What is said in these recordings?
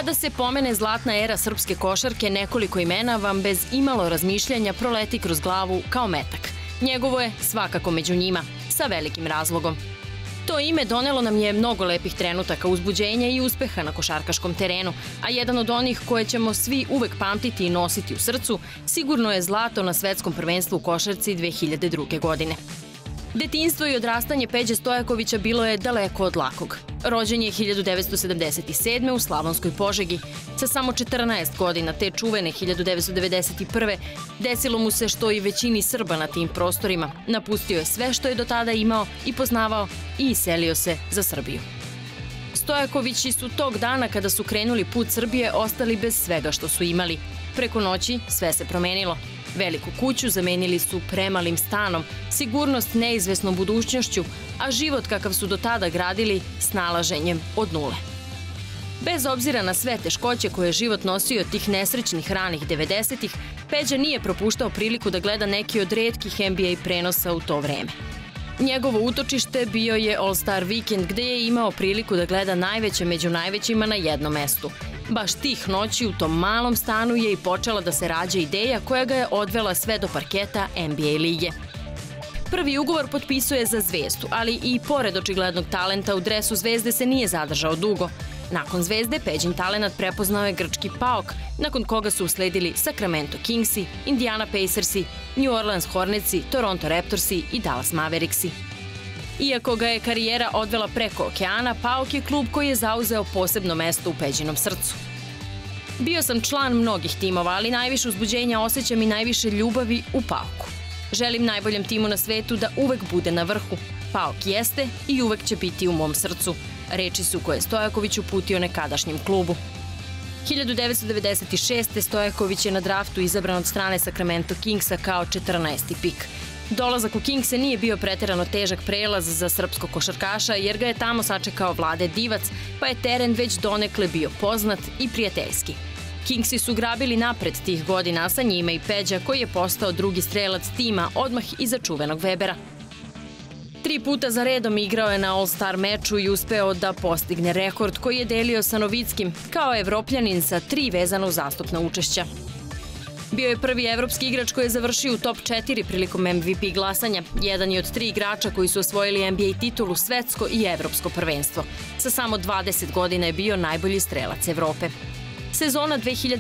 Kada se pomene zlatna era srpske košarke, nekoliko imena vam bez imalo razmišljanja proleti kroz glavu kao metak. Njegovo je svakako među njima, sa velikim razlogom. To ime donelo nam je mnogo lepih trenutaka uzbuđenja i uspeha na košarkaškom terenu, a jedan od onih koje ćemo svi uvek pamtiti i nositi u srcu sigurno je zlato na svetskom prvenstvu u košarci 2002. godine. Detinjstvo i odrastanje Peđe Stojakovića bilo je daleko od lakog. Rođen je 1977. u Slavonskoj Požegi. Sa samo 14 godina te čuvene 1991. desilo mu se što i većini Srba na tim prostorima. Napustio je sve što je do tada imao i poznavao i iselio se za Srbiju. Stojakovići su tog dana kada su krenuli put Srbije ostali bez svega što su imali. Preko noći sve se promenilo. Veliku kuću zamenili su premalim stanom, sigurnost neizvesnom budućnošću, a život kakav su do tada gradili snalaženjem od nule. Bez obzira na sve teškoće koje je život nosio tih nesrećnih ranih 90-ih, Peđa nije propuštao priliku da gleda neki od retkih NBA prenosa u to vreme. Njegovo utočište bio je All-Star vikend gde je imao priliku da gleda najveće među najvećima na jednom mestu. Baš tih noći u tom malom stanu je i počela da se rađa ideja koja ga je odvela sve do parketa NBA lige. Prvi ugovor potpisuje za Zvezdu, ali i pored očiglednog talenta u dresu Zvezde se nije zadržao dugo. Nakon Zvezde, Peđin talenat prepoznao je grčki PAOK, nakon koga su usledili Sacramento Kingsi, Indiana Pacersi, New Orleans Hornetsi, Toronto Raptorsi i Dallas Mavericksi. Iako ga je karijera odvela preko okeana, PAOK je klub koji je zauzeo posebno mesto u Peđinom srcu. Bio sam član mnogih timova, ali najviše uzbuđenja osjećam i najviše ljubavi u PAOK-u. Želim najboljem timu na svetu da uvek bude na vrhu. PAOK jeste i uvek će biti u mom srcu. Reči su koje Stojaković uputio nekadašnjem klubu. 1996. Stojaković je na draftu izabran od strane Sacramento Kingsa kao 14. pik. Dolazak u Kingse nije bio preterano težak prelaz za srpskog košarkaša jer ga je tamo sačekao Vlade Divac, pa je teren već donekle bio poznat i prijateljski. Kingsi su grabili napred tih godina, a sa njima i Peđa koji je postao drugi strelac tima odmah iza čuvenog Webera. 3 puta za redom igrao je na All-Star meču i uspeo da postigne rekord koji je delio sa Novickim kao Evropljanin sa 3 vezana uzastopna učešća. Bio je prvi evropski igrač koji je završio u top 4 prilikom MVP glasanja. Jedan je od 3 igrača koji su osvojili NBA titulu, svetsko i evropsko prvenstvo. Sa samo 20 godina je bio najbolji strelac Evrope. Sezona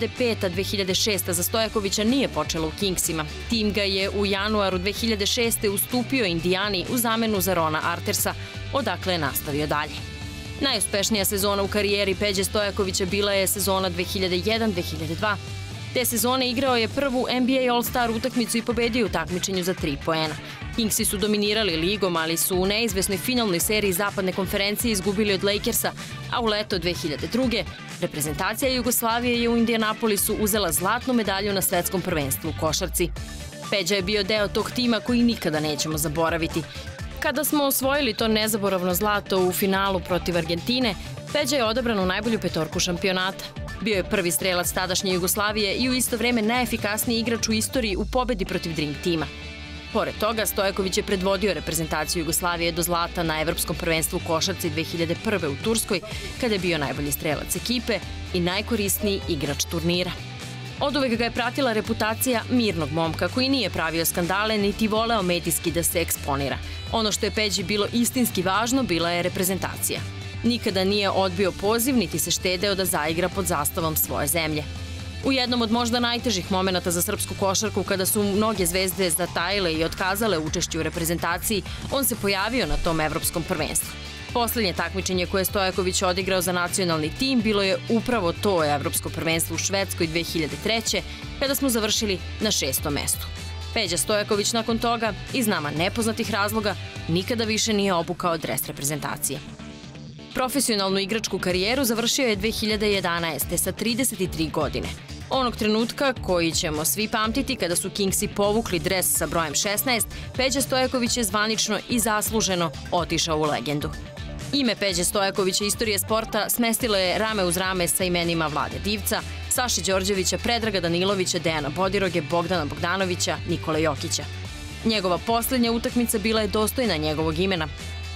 2005-2006 za Stojakovića nije počela u Kingsima. Tim ga je u januaru 2006. ustupio Indijani u zamenu za Rona Artersa, odakle je nastavio dalje. Najuspešnija sezona u karijeri Peđe Stojakovića bila je sezona 2001-2002. Te sezone igrao je prvu NBA All-Star utakmicu i pobedio u takmičenju za 3 poena. Kingsi su dominirali ligom, ali su u neizvesnoj finalnoj seriji zapadne konferencije izgubili od Lakersa, a u leto 2002. reprezentacija Jugoslavije je u Indianapolisu uzela zlatnu medalju na svetskom prvenstvu u košarci. Peđa je bio deo tog tima koji nikada nećemo zaboraviti. Kada smo osvojili to nezaboravno zlato u finalu protiv Argentine, Peđa je odabran u najbolju petorku šampionata. Bio je prvi strelac tadašnje Jugoslavije i u isto vreme najefikasniji igrač u istoriji u pobedi protiv Dream tima. Pored toga, Stojaković je predvodio reprezentaciju Jugoslavije do zlata na Evropskom prvenstvu u košarci 2001. u Turskoj, kada je bio najbolji strelac ekipe i najkorisniji igrač turnira. Oduvek ga je pratila reputacija mirnog momka koji nije pravio skandale niti voleo medijski da se eksponira. Ono što je Peđi bilo istinski važno bila je reprezentacija. Nikada nije odbio poziv niti se štedeo da zaigra pod zastavom svoje zemlje. U jednom od možda najtežih momenata za srpsku košarku, kada su mnoge zvezde zatajile i otkazale učešće u reprezentaciji, on se pojavio na tom evropskom prvenstvu. Poslednje takmičenje koje je Stojaković odigrao za nacionalni tim bilo je upravo to evropsko prvenstvo u Švedskoj 2003. kada smo završili na 6. mestu. Peđa Stojaković nakon toga, iz nama nepoznatih razloga, nikada više nije obukao dres reprezentacije. Profesionalnu igračku karijeru završio je 2011. sa 33 godine. Onog trenutka koji ćemo svi pamtiti kada su Kingsi povukli dres sa brojem 16, Peđa Stojaković je zvanično i zasluženo otišao u legendu. Ime Peđe Stojakovića istorije sporta smestilo je rame uz rame sa imenima Vlade Divca, Saše Đorđevića, Predraga Danilovića, Dejana Bodiroge, Bogdana Bogdanovića, Nikole Jokića. Njegova poslednja utakmica bila je dostojna njegovog imena.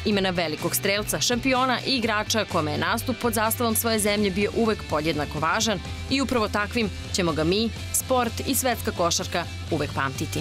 imena velikog strelca, šampiona i igrača kome je nastup pod zastavom svoje zemlje bio uvek podjednako važan i upravo takvim ćemo ga mi, sport i svetska košarka uvek pamtiti.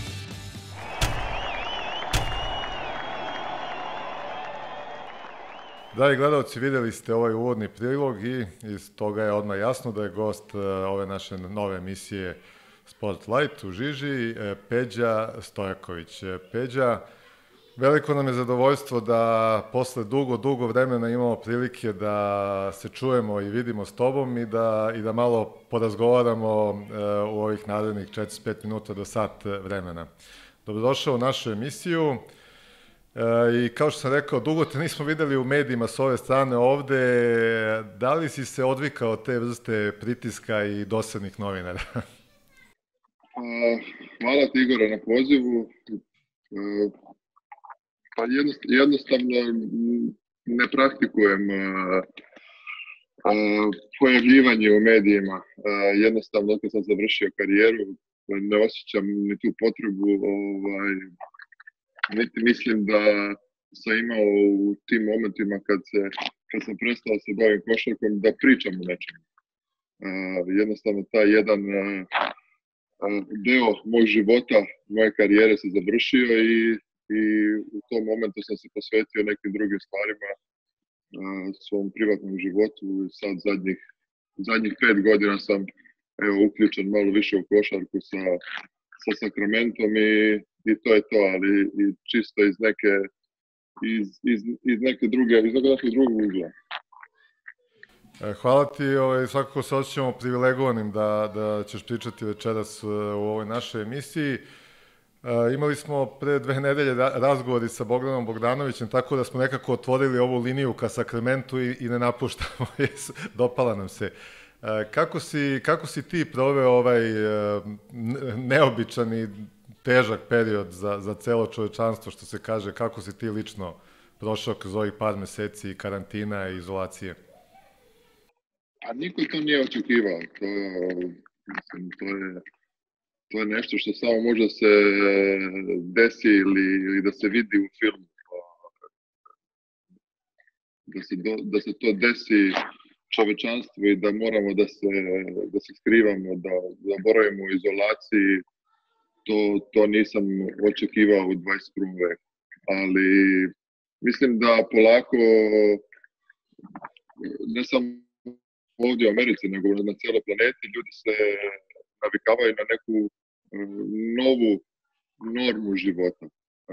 Dragi gledalci, videli ste ovaj uvodni prilog i iz toga je odmah jasno da je gost ove naše nove emisije Spotlight u Žiži, Peđa Stojaković. Peđa, veliko nam je zadovoljstvo da posle dugo vremena imamo prilike da se čujemo i vidimo s tobom i da malo porazgovaramo u ovih narednih 45 minuta do sat vremena. Dobrodošao u našu emisiju. I kao što sam rekao, dugo te nismo videli u medijima s ove strane ovde. Da li si se odvikao te vrste pritiska i dosadnih novinara? Hvala ti, Igore, na pozivu. Pa jednostavno ne praktikujem pojavljivanje u medijima. Jednostavno, kad sam završio karijeru, ne osjećam ni tu potrebu, niti mislim da sam imao u tim momentima kad sam prestao se bavim košarkom da pričam o nečemu. Jednostavno taj jedan deo mog života, moje karijere se završio i u tom momentu sam se posvetio nekim drugim stvarima, svom privatnom životu. Sad zadnjih 5 godina sam uključen malo više u košarku sa Sacramentom i to je to, ali i čisto iz nekog drugog ugla. Hvala ti, svakako se osjećamo privilegovanim da ćeš pričati večeras u ovoj našoj emisiji. Imali smo pre 2 nedelje razgovori sa Bogdanom Bogdanovićem, tako da smo nekako otvorili ovu liniju ka Sacramentu i ne napuštamo, dopala nam se. Kako si ti proveo ovaj neobičan i težak period za celo čovečanstvo, što se kaže, kako si ti lično prošao kroz ovih par meseci karantina i izolacije? A niko to nije očekivao. To je nešto što samo može se desi ili da se vidi u filmu. Da se to desi čovečanstvu i da moramo da se skrivamo, da boravimo u izolaciji, to nisam očekivao u 21. veku. Ali mislim da polako, ne samo ovdje u Americi, nego na cijeloj planeti, ljudi se navikavaju na neku novu normu života.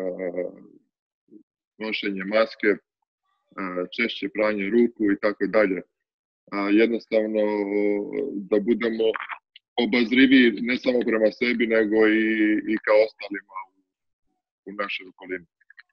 Nošenje maske, češće pranje ruku i tako dalje. Jednostavno da budemo obazriviji ne samo prema sebi, nego i kao ostalima u našoj okolini.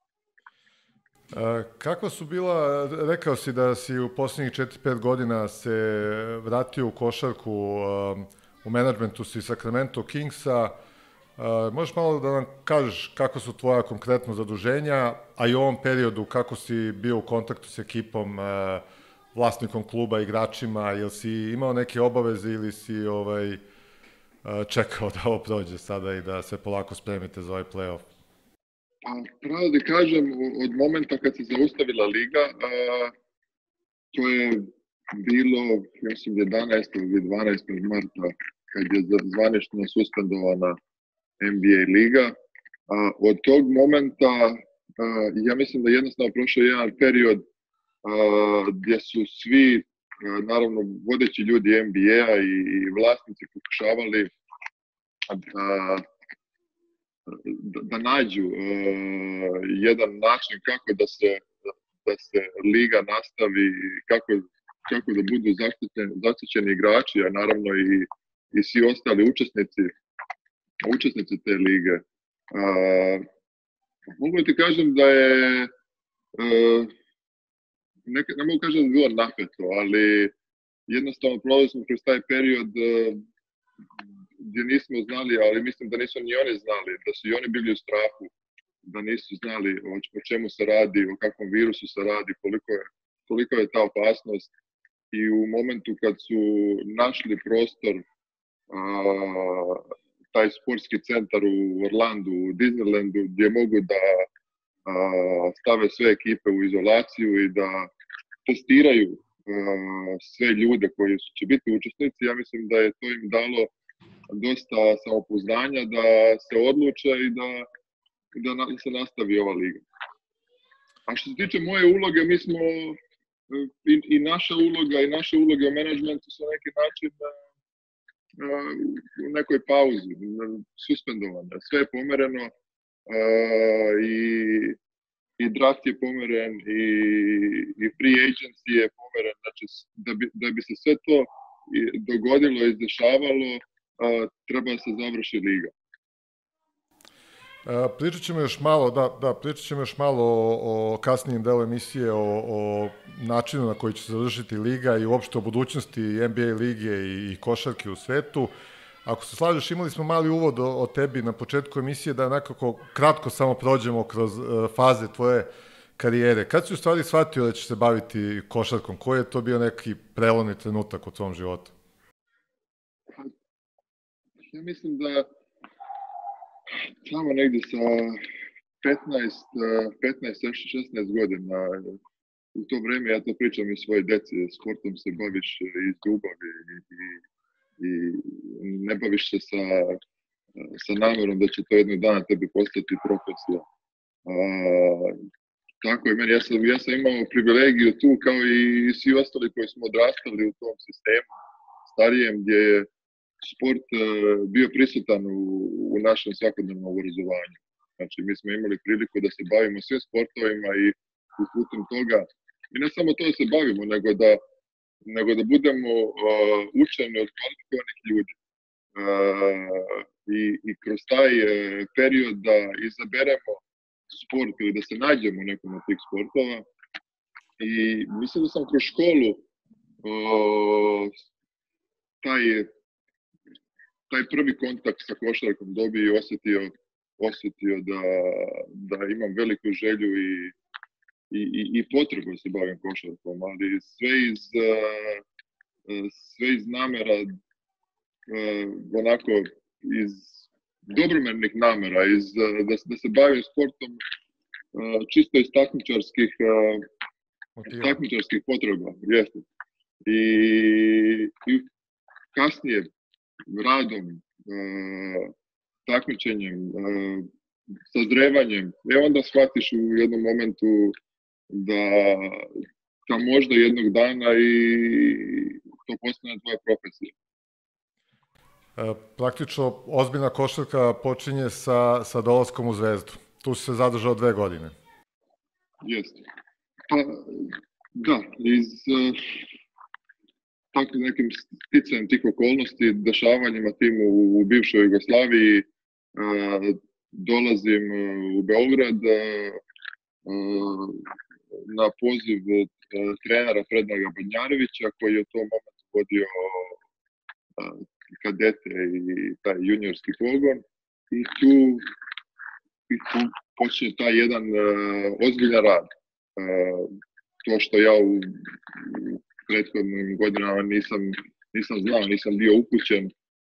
Kako su bila, rekao si da si u posljednjih 4-5 godina se vratio u košarku, u menadžmentu si Sacramento Kingsa. Možeš malo da nam kažeš kako su tvoja konkretno zaduženja, a i u ovom periodu kako si bio u kontaktu s ekipom, vlasnikom kluba, igračima, jel si imao neke obaveze ili si čekao da ovo prođe sada i da se polako spremite za ovaj play-off? Pravo da kažem, od momenta kad se zaustavila liga, to je bilo, mislim, 11. ili 12. marta, kad je zvanično suspendovana NBA liga. Od tog momenta, ja mislim da jednostavno prošao jedan period gdje su svi, naravno vodeći ljudi NBA i vlasnici pokušavali da nađu jedan način kako da se liga nastavi, kako da budu zaštićeni igrači, a naravno i svi ostali učesnici te lige. Mogu ti kažem da je, ne mogu kažem da je bilo napeto, ali jednostavno proveli smo kroz taj period gdje nismo znali, ali mislim da nisu ni oni znali, da su i oni bili u strahu, da nisu znali o čemu se radi, o kakvom virusu se radi, koliko je ta opasnost. I u momentu kad su našli prostor, taj sportski centar u Orlandu, u Disneylandu, gdje mogu da stave sve ekipe u izolaciju i da testiraju sve ljude koji će biti učesnici. Ja mislim da je to im dalo dosta samopouzdanja da se odluče i da se nastavi ova liga. A što se tiče moje uloge, mi smo i naša uloga i naše uloge u menadžmentu su na neki način u nekoj pauzi, suspendovane. Sve je pomereno i draft je pomeren i free agency je pomeren. Znači, da bi se sve to dogodilo i izdešavalo, treba da se završi liga. Pričat ćemo još malo o kasnijim delu emisije, o načinu na koji će se završiti liga i uopšte o budućnosti NBA lige i košarke u svetu. Ako se slažeš, imali smo mali uvod o tebi na početku emisije, da nekako kratko samo prođemo kroz faze tvoje karijere. Kad si u stvari shvatio da ćeš se baviti košarkom? Koji je to bio neki prelomni trenutak u tvom životu? Ja mislim da tamo negdje sa 15-16 godina, u to vrijeme, ja to pričam i svoje deci, sportom se baviš iz ljubavi i ne baviš se sa namerom da će to jednog dana tebi postati profesija. Tako je meni, ja sam imao privilegiju tu kao i svi ostali koji smo odrastali u tom sistemu starijem, gdje je sport bio prisutan u našem svakodnevnom obrazovanju. Znači, mi smo imali priliku da se bavimo svim sportovima i putem toga, i ne samo to da se bavimo, nego da budemo učeni od kvalifikovanih ljudi. I kroz taj period da izaberemo sport ili da se nađemo u nekom od tih sportova. I mislim da sam kroz školu taj prvi kontakt sa košarkom dobio i osjetio da imam veliku želju i potrebu da se bavim košarkom, ali sve iz namera, onako iz dobromernih namera, da se bavim sportom čisto iz takmičarskih potreba. Jeste. I kasnije radom, takmičenjem, sazrevanjem, onda shvatiš u jednom momentu da možda jednog dana i to postane tvoja profesija. Praktično, ozbiljna košarka počinje sa dolaskom u Zvezdu. Tu si se zadržao 2 godine. Jeste. Pa, da, iz takvim nekim sticajem tih okolnosti, dešavanjima tim u bivšoj Jugoslaviji, dolazim u Beograd na poziv trenera Predraga Badnjarevića, koji je u tom momentu vodio kadete i taj juniorski pogon. I tu počinje taj jedan ozbiljan rad. To što ja u prethodnim godinama nisam znao, nisam bio upućen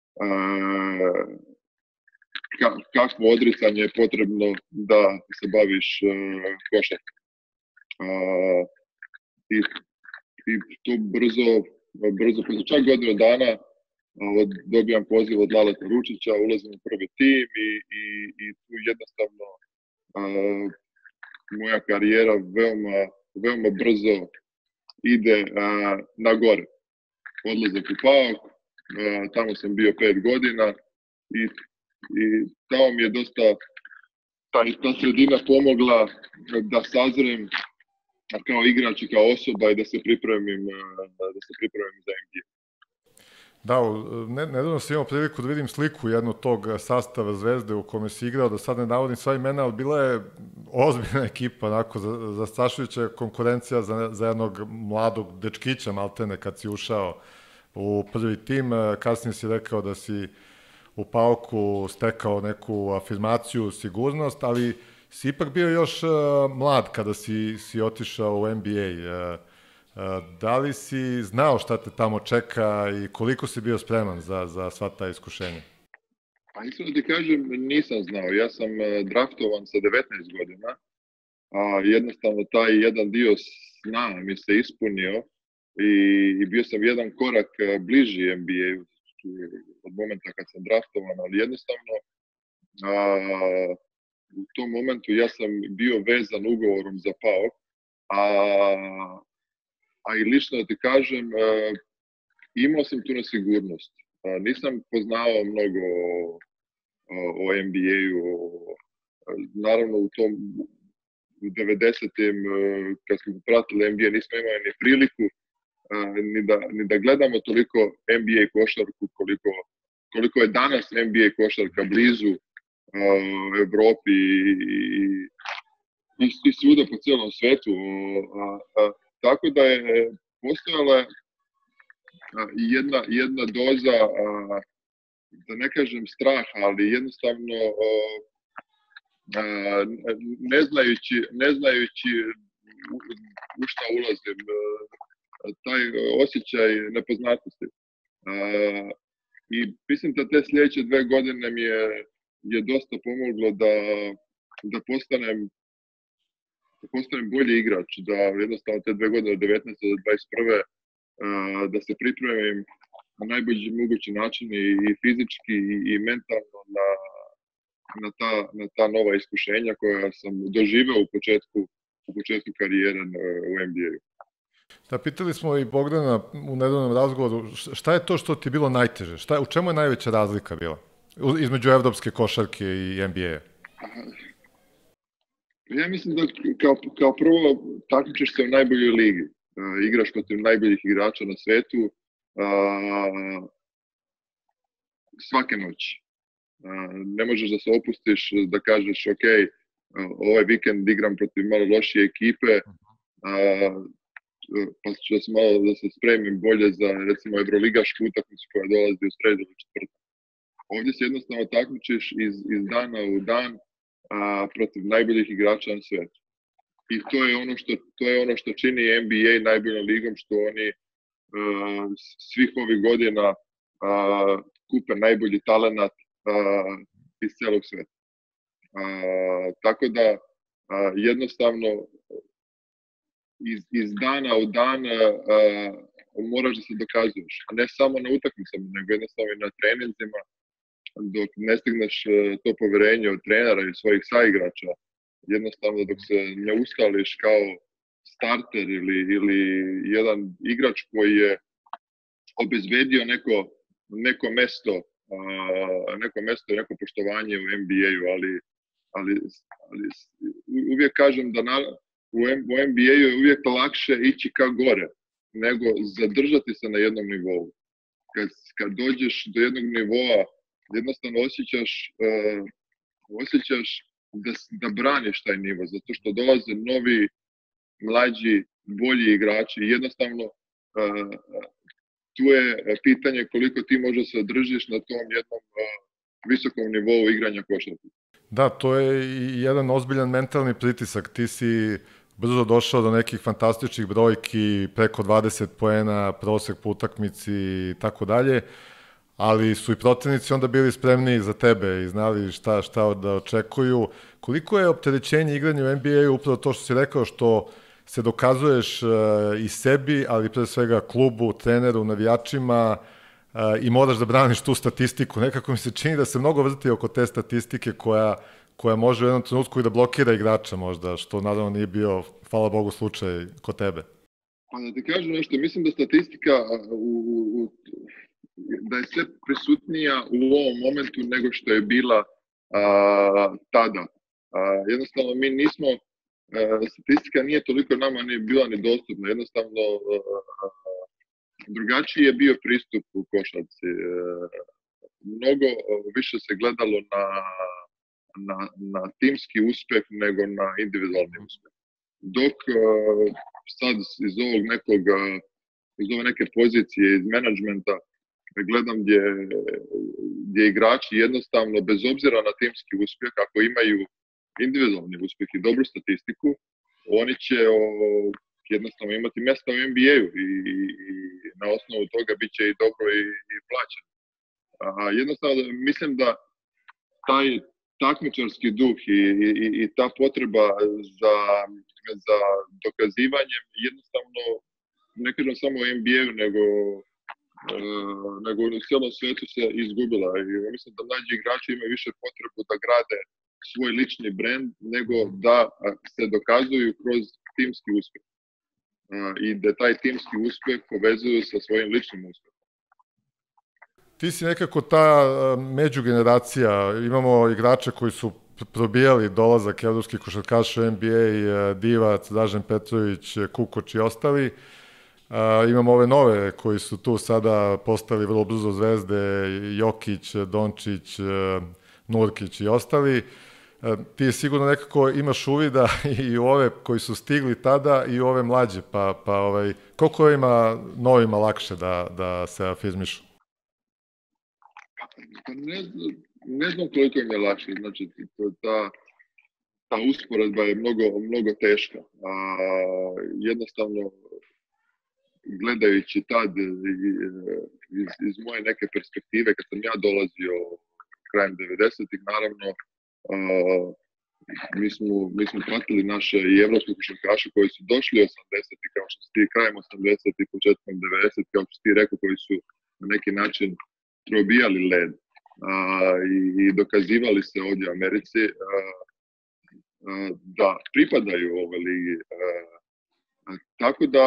kakvo odricanje je potrebno da se baviš košarkom. I to brzo, posle čak godinu dana, dobijam poziv od Laleta Ručića, ulazim u prvi tim i tu jednostavno moja karijera veoma brzo ide na gore. Odlazak u PAOK, tamo sam bio 5 godina i tamo mi je dosta ta sredina pomogla da sazrem kao igrač i kao osoba i da se pripremim za NBA. Da, nedavno sam imao priliku da vidim sliku jednog tog sastava Zvezde u kome si igrao, da sad ne navodim sva imena, ali bila je ozbiljna ekipa, onako, zastrašujuća konkurencija za jednog mladog dečkića, maltene, kad si ušao u prvi tim. Kasnije si rekao da si u PAOK-u stekao neku afirmaciju, sigurnost, ali si ipak bio još mlad kada si otišao u NBA. Da li si znao šta te tamo čeka i koliko si bio spreman za sva ta iskušenja? Pa iskreno ti kažem, nisam znao. Ja sam draftovan sa 19 godina jednostavno taj jedan dio sna mi se ispunio i bio sam jedan korak bliži NBA-u od momenta kad sam draftovan, ali jednostavno u tom momentu ja sam bio vezan ugovorom za PAOK, a i lično da ti kažem, imao sam tu nesigurnost. Nisam poznao mnogo o NBA-u. Naravno, u 90-im, kad smo pratili NBA, nismo imali ni priliku ni da gledamo toliko NBA košarku koliko je danas NBA košarka blizu Evropi i svuda po celom svetu. Tako da je postojala jedna doza, da ne kažem strah, ali jednostavno ne znajući u šta ulazim, taj osjećaj nepoznatosti. I mislim da te sljedeće 2 godine mi je dosta pomoglo da postanem bolji igrač, da jednostavno te 2 godine od 19. do 21. da se pripremim na najbolji mogući način i fizički i mentalno na ta nova iskušenja koja sam doživeo u početku karijere u NBA-u. Da, pitali smo i Bogdana u nedeljnom razgovoru, šta je to što ti je bilo najteže? U čemu je najveća razlika bila između evropske košarke i NBA-a? Ja mislim da kao prvo takmičiš se u najboljoj ligi. Igraš protiv najboljih igrača na svetu svake noći. Ne možeš da se opustiš, da kažeš ok, ovaj vikend igram protiv malo lošije ekipe, pa ću da se spremim bolje za recimo evroligašku utakmicu koja dolazi u sredu ili četvrtak. Ovdje se jednostavno takmičiš iz dana u dan protiv najboljih igrača na svijetu. I to je ono što čini NBA najboljom ligom, što oni svih ovih godina kupe najbolji talenat iz celog sveta. Tako da jednostavno iz dana u dan moraš da se dokazuješ. Ne samo na utakmicama, nego jednostavno i na treninzima, dok ne stigneš to poverenje od trenera i svojih saigrača, jednostavno dok se ne ustališ kao starter ili jedan igrač koji je obezbedio neko mesto, neko poštovanje u NBA-u, ali uvijek kažem da u NBA-u je uvijek lakše ići ka gore nego zadržati se na jednom nivou. Kad dođeš do jednog nivoa, jednostavno osjećaš da braniš taj nivo, zato što dolaze novi, mlađi, bolji igrači. Jednostavno, tu je pitanje koliko ti možda se održiš na tom jednom visokom nivou igranja košarke. Da, to je i jedan ozbiljan mentalni pritisak. Ti si brzo došao do nekih fantastičnih brojki, preko 20 poena, prosek po utakmici i tako dalje, ali su i protivnici onda bili spremni za tebe i znali šta da očekuju. Koliko je opterećenje igranja u NBA-u upravo to što si rekao, što se dokazuješ i sebi, ali pre svega klubu, treneru, navijačima i moraš da braniš tu statistiku. Nekako mi se čini da se mnogo vrti oko te statistike koja može u jednom trenutku i da blokira igrača možda, što naravno nije bio, hvala Bogu, slučaj kod tebe. Pa da ti kažem nešto, mislim da statistika da je sve prisutnija u ovom momentu nego što je bila tada. Jednostavno mi nismo, statistika nije toliko nama ni bila ni dostupna, jednostavno drugačiji je bio pristup u košarci. Mnogo više se gledalo na timski uspeh nego na individualni uspeh. Dok sad iz ove neke pozicije, iz menadžmenta, gledam gdje igrači jednostavno, bez obzira na timski uspjeh, ako imaju individualni uspjeh i dobru statistiku, oni će jednostavno imati mjesta u NBA-u i na osnovu toga bit će i dobro i plaćen. Jednostavno mislim da takmičarski duh i ta potreba za dokazivanjem jednostavno, ne kažem samo u NBA-u, nego u cijelom svijetu se izgubila. I mislim da mlađi igrači imaju više potrebu da grade svoj lični brend nego da se dokazuju kroz timski uspjeh. I da taj timski uspjeh povezuju sa svojim ličnim uspjehom. Ti si nekako ta međugeneracija, imamo igrače koji su probijali dolazak evropskih košarkaša u NBA, Divac, Dražen Petrović, Kukoč i ostali. Imamo ove nove koji su tu sada postali vrlo brzo zvezde, Jokić, Dončić, Nurkić i ostali. Ti sigurno nekako imaš uvida i u ove koji su stigli tada i u ove mlađe, koliko je ima novima lakše da se afirmišu? Ne znam koliko im je lakše, znači ta usporedba je mnogo teška. Jednostavno, gledajući tad iz moje neke perspektive, kad sam ja dolazio krajem 90-ih, naravno, mi smo pratili naše i evropske košarkaše koji su došli 80-ih, kao što si ti, krajem 80-ih, početkom 90-ih, kao što si ti rekao, koji su na neki način probijali led i dokazivali se ovdje u Americi da pripadaju ovoj ligi. Tako da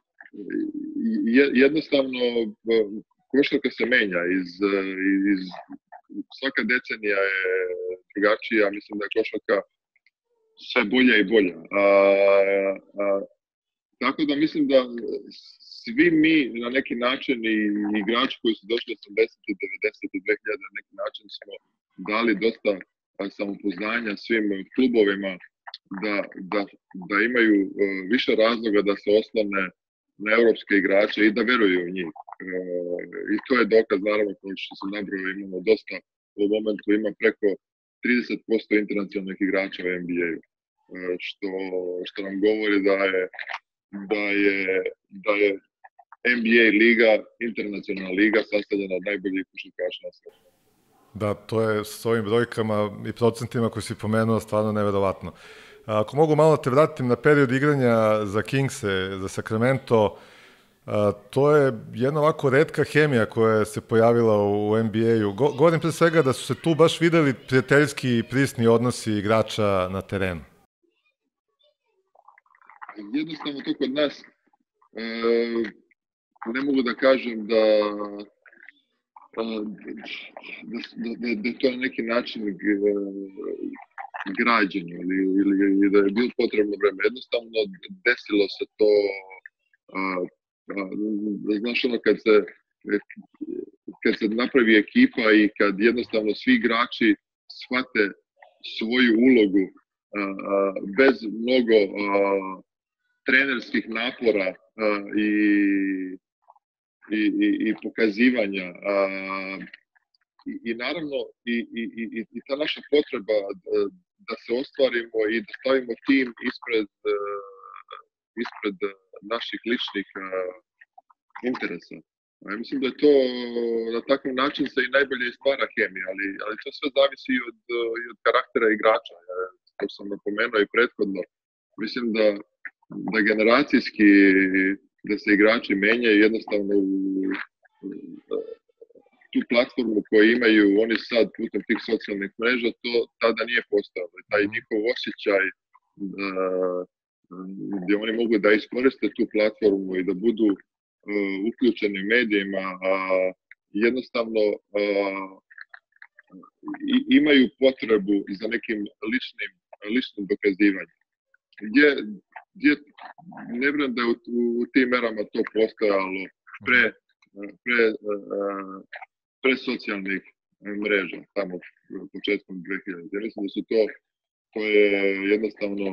jednostavno košarka se menja, svaka decenija je drugačija, mislim da je košarka sve bolja i bolja. Tako da mislim da svi mi na neki način i igrači koji su došli 80, 90 i 2000 na neki način smo dali dosta samopoznanja svim klubovima da imaju više razloga da se oslone na europske igrače i da veruju u njih. I to je dokaz, naravno, kao što sam nabrojao, imamo dosta, u ovom momentu ima preko 30% internacionalnih igrača u NBA-u, što nam govori da je NBA liga, internacionalna liga, sastavljena od najboljih košarkaša na svijetu. Da, to je s ovim brojkama i procentima koji si pomenuo stvarno neverovatno. Ako mogu malo te vratim na period igranja za Kingse, za Sacramento, to je jedna ovako retka hemija koja se pojavila u NBA-u. Govorim pre svega da su se tu baš videli prijateljski i prisni odnosi igrača na terenu. Jednostavno to kod nas ne mogu da kažem da je to na neki način građenje ili da je bilo potrebno vreme. Jednostavno desilo se to, znaš ono, kad se napravi ekipa i kad jednostavno svi igrači shvate svoju ulogu bez mnogo trenerskih napora i pokazivanja i naravno i ta naša potreba da se ostvarimo i da stavimo tim ispred naših ličnih interesa. Ja mislim da je to na takav način se i najbolje stvara hemija, ali to sve zavisi i od karaktera igrača. Kao sam napomenuo i prethodno, mislim da generacijski da se igrači menjaju jednostavno tu platformu koju imaju oni sad putem tih socijalnih mreža, to tada nije postojalo. Taj njihov osjećaj gdje oni mogu da iskoriste tu platformu i da budu uključeni u medijima, jednostavno imaju potrebu za nekim ličnim dokazivanjem. Gdje ne vjerujem da je u tim merama to postojalo pre socijalnih mreža, tamo početkom 2000. Ja mislim da su to je jednostavno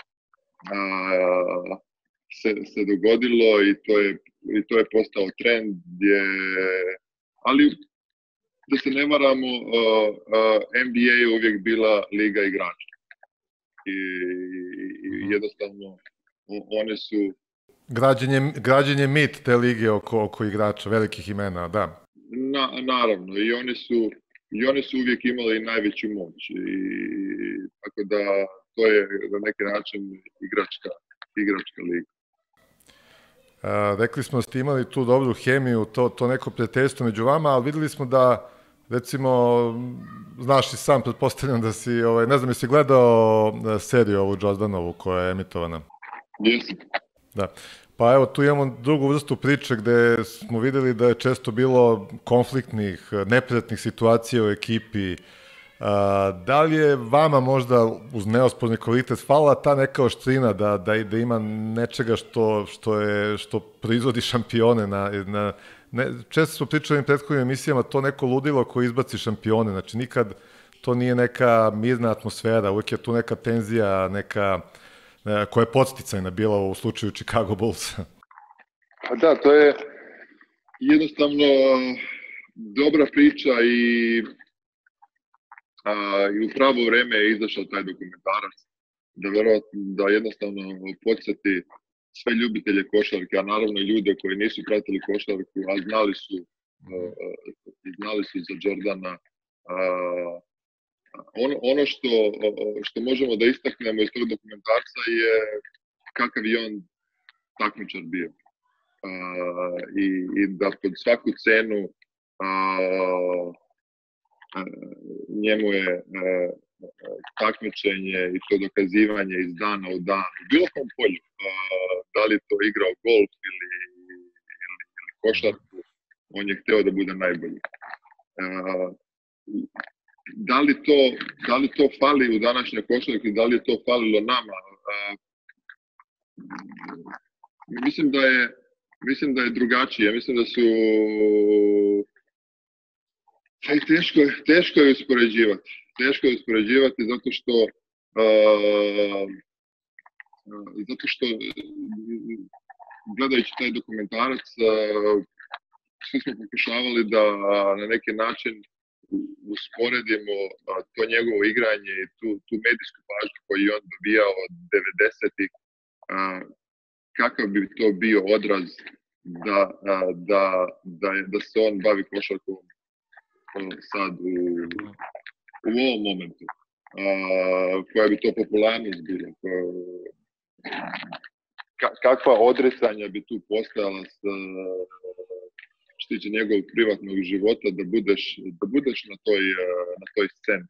se dogodilo i to je postao trend ali da se ne varamo, NBA je uvijek bila liga igrača. I jednostavno one su... Građenje mit te lige oko igrača, velikih imena, da. Naravno, i oni su i one su uvijek imale i najveću moć. Tako da to je na neki način igračka liga. Rekli smo da ste imali tu dobru hemiju, to neko prijateljstvo među vama, ali videli smo da, recimo, znaš i sam, pretpostavljam da si, ne znam, jesi gledao seriju ovu Jordanovu koja je emitovana? Jesam. Da. Pa evo, tu imamo drugu vrstu priče gde smo videli da je često bilo konfliktnih, neprijatnih situacija u ekipi. Da li je vama možda uz neosporni kvalitet falila ta neka oštrina da ima nečega što proizvodi šampione? Često smo pričali u prethodnim emisijama to neko ludilo koje izbaci šampione, znači nikad to nije neka mirna atmosfera, uvijek je tu neka tenzija, neka koja je podsticajna bila u slučaju Chicago Bullsa. Da, to je jednostavno dobra priča i u pravo vreme je izašao taj dokumentarac da jednostavno podsjeti sve ljubitelje košarke, a naravno i ljude koji nisu pratili košarku, a znali su za Jordana. Ono što možemo da istaknemo iz tog dokumentarca je kakav je on takmičar bio. I da pod svaku cenu njemu je takmičenje i to dokazivanje iz dana u dan, u bilo kom polju, da li to igrao golf ili košarku, on je hteo da bude najbolji. Da li to fali u današnjoj košarki, da li je to falilo nama? Mislim da je drugačije. Mislim da su teško je uspoređivati. Teško je uspoređivati zato što gledajući taj dokumentarac svi smo pokušavali da na neki način usporedimo to njegovo igranje i tu medijsku pažnju koju je on dobijao od 90-ih, kakav bi to bio odraz da se on bavi košarkom sad u ovom momentu. Koja bi to popularnost bila? Kakva odricanja bi tu postojala što se tiče njegovog privatnog života da budeš na toj sceni.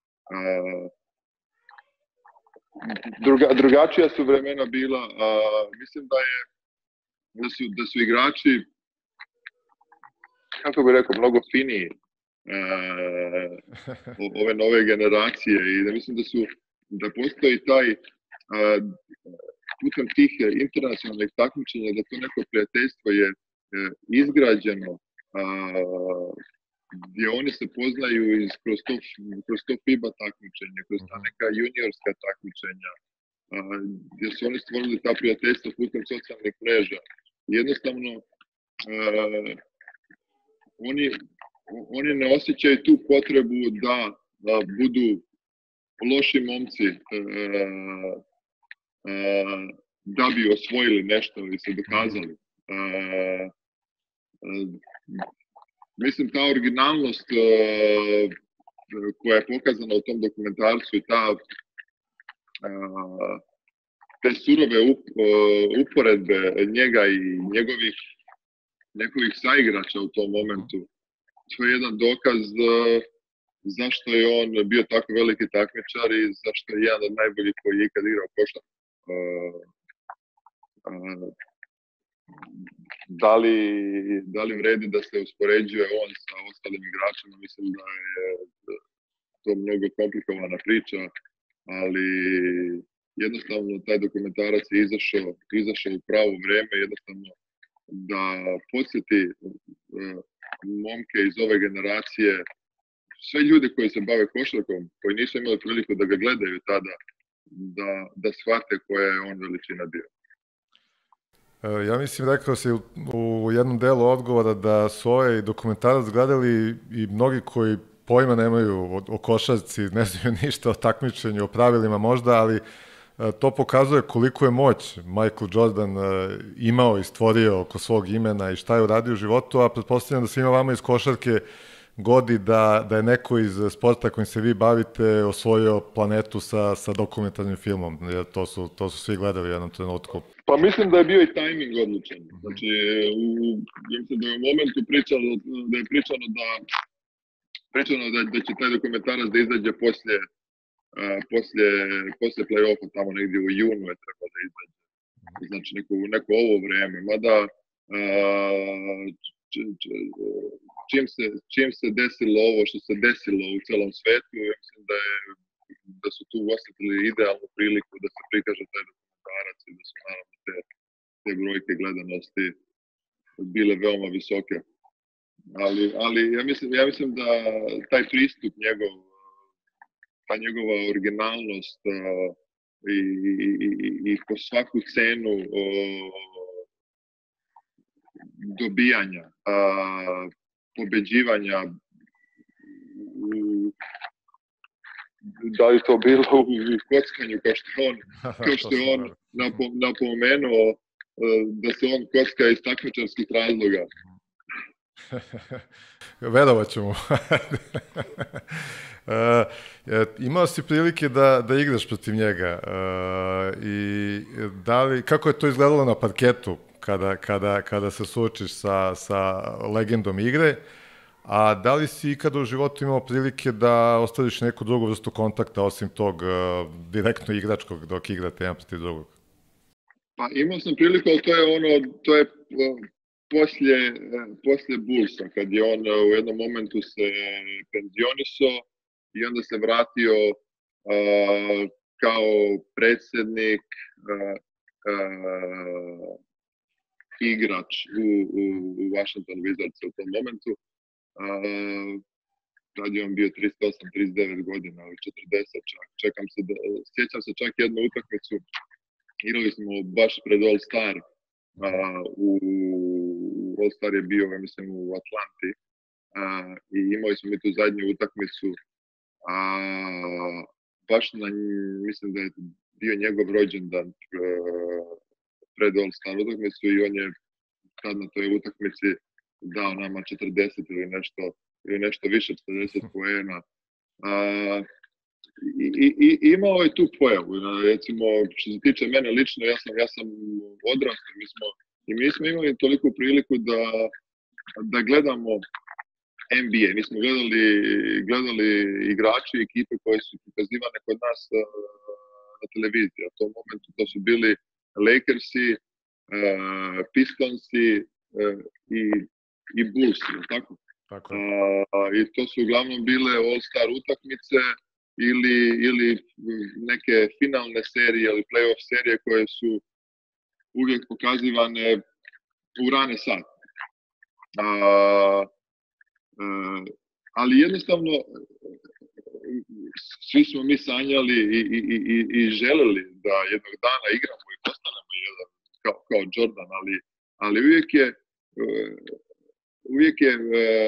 Drugačija su vremena bila. Mislim da su igrači, kako bih rekao, mnogo finiji ove nove generacije i da mislim da postoji taj putem tih internacionalnih takmičenja da to neko prijateljstvo je izgrađeno gdje oni se poznaju kroz to FIBA takmičenje, kroz ta neka juniorska takmičenja, gdje su oni stvorili ta prijateljstva putem socijalnih mreža. Jednostavno, oni ne osjećaju tu potrebu da budu loši momci da bi osvojili nešto ili se dokazali. Mislim, ta originalnost koja je pokazana u tom dokumentarcu i te surove uporedbe njega i njegovih saigrača u tom momentu, to je jedan dokaz zašto je on bio tako veliki takmičar i zašto je jedan od najboljih koji je ikad igrao košarku. Da li vredi da se uspoređuje on sa ostalim igračima? Mislim da je to mnogo komplikovana priča, ali jednostavno taj dokumentarac je izašao u pravo vreme, jednostavno da podsjeti momke iz ove generacije, sve ljude koji se bave košarkom, koji nisu imali priliku da ga gledaju tada, da shvate koja je on veličina bio. Ja mislim, rekao si u jednom delu odgovora da su ovaj dokumentarac gledali i mnogi koji pojma nemaju o košarci, ne znaju ništa o takmičenju, o pravilima možda, ali to pokazuje koliko je moć Michael Jordan imao i stvorio oko svog imena i šta je uradio u životu, a pretpostavljam da svima vama iz košarke godi da je neko iz sporta kojim se vi bavite osvojio planetu sa dokumentarnim filmom, jer to su svi gledali u jednom trenutku. Pa mislim da je bio i tajming odličan. Znači, mislim da je u momentu pričano da će taj dokumentarac da izađe posle play-offa, tamo negdje u junu je trebalo da izađe. Znači, neko ovo vreme. Mada, čim se desilo ovo što se desilo u celom svetu, ja mislim da su tu osjetili idealnu priliku da se prikaže taj dokumentarac i da su naravno te brojke gledanosti bile veoma visoke. Ali ja mislim da taj pristup njegov, ta njegova originalnost i po svaku cenu dobijanja, pobeđivanja, da li to bilo u kockanju kao što je on napomenuo da se on kocka iz takmičarskih razloga. Verovat ću mu. Imao si prilike da igraš protiv njega i kako je to izgledalo na parketu kada se suočiš sa legendom igre, a da li si ikada u životu imao prilike da ostaviš neku drugu vrstu kontakta osim tog direktno igračkog dok igrate jedan protiv drugog? Pa imao sam priliku, ali to je poslije Bullsa, kad je on u jednom momentu se penzionisao i onda se vratio kao predsjednik igrač u Washington Wizards u tom momentu. Tad je on bio 38-39 godina, ali 40 čak. Sjećam se čak jednu utakmicu. Igrali smo baš pred All-Star. All-Star je bio, ja mislim, u Atlanti. I imali smo mi tu zadnju utakmicu. Baš mislim da je bio njegov rođendan pred All-Star utakmicu i on je tad na toj utakmici dao nama 40 ili nešto više, 40 poena. I imao je tu pojavu. Recimo, što se tiče mene lično, ja sam odrastao. Mi smo imali toliku priliku da gledamo NBA. Mi smo gledali igrače i ekipe koje su prikazivane kod nas na televiziji. U tom momentu to su bili Lakersi, Pistonsi i Bullsi, tako? Tako. I to su uglavnom bile All-Star utakmice ili neke finalne serije ili play-off serije koje su uvijek pokazivane u rane sate. Ali jednostavno svi smo mi sanjali i želeli da jednog dana igramo i postanemo jedan kao Jordan, ali uvijek je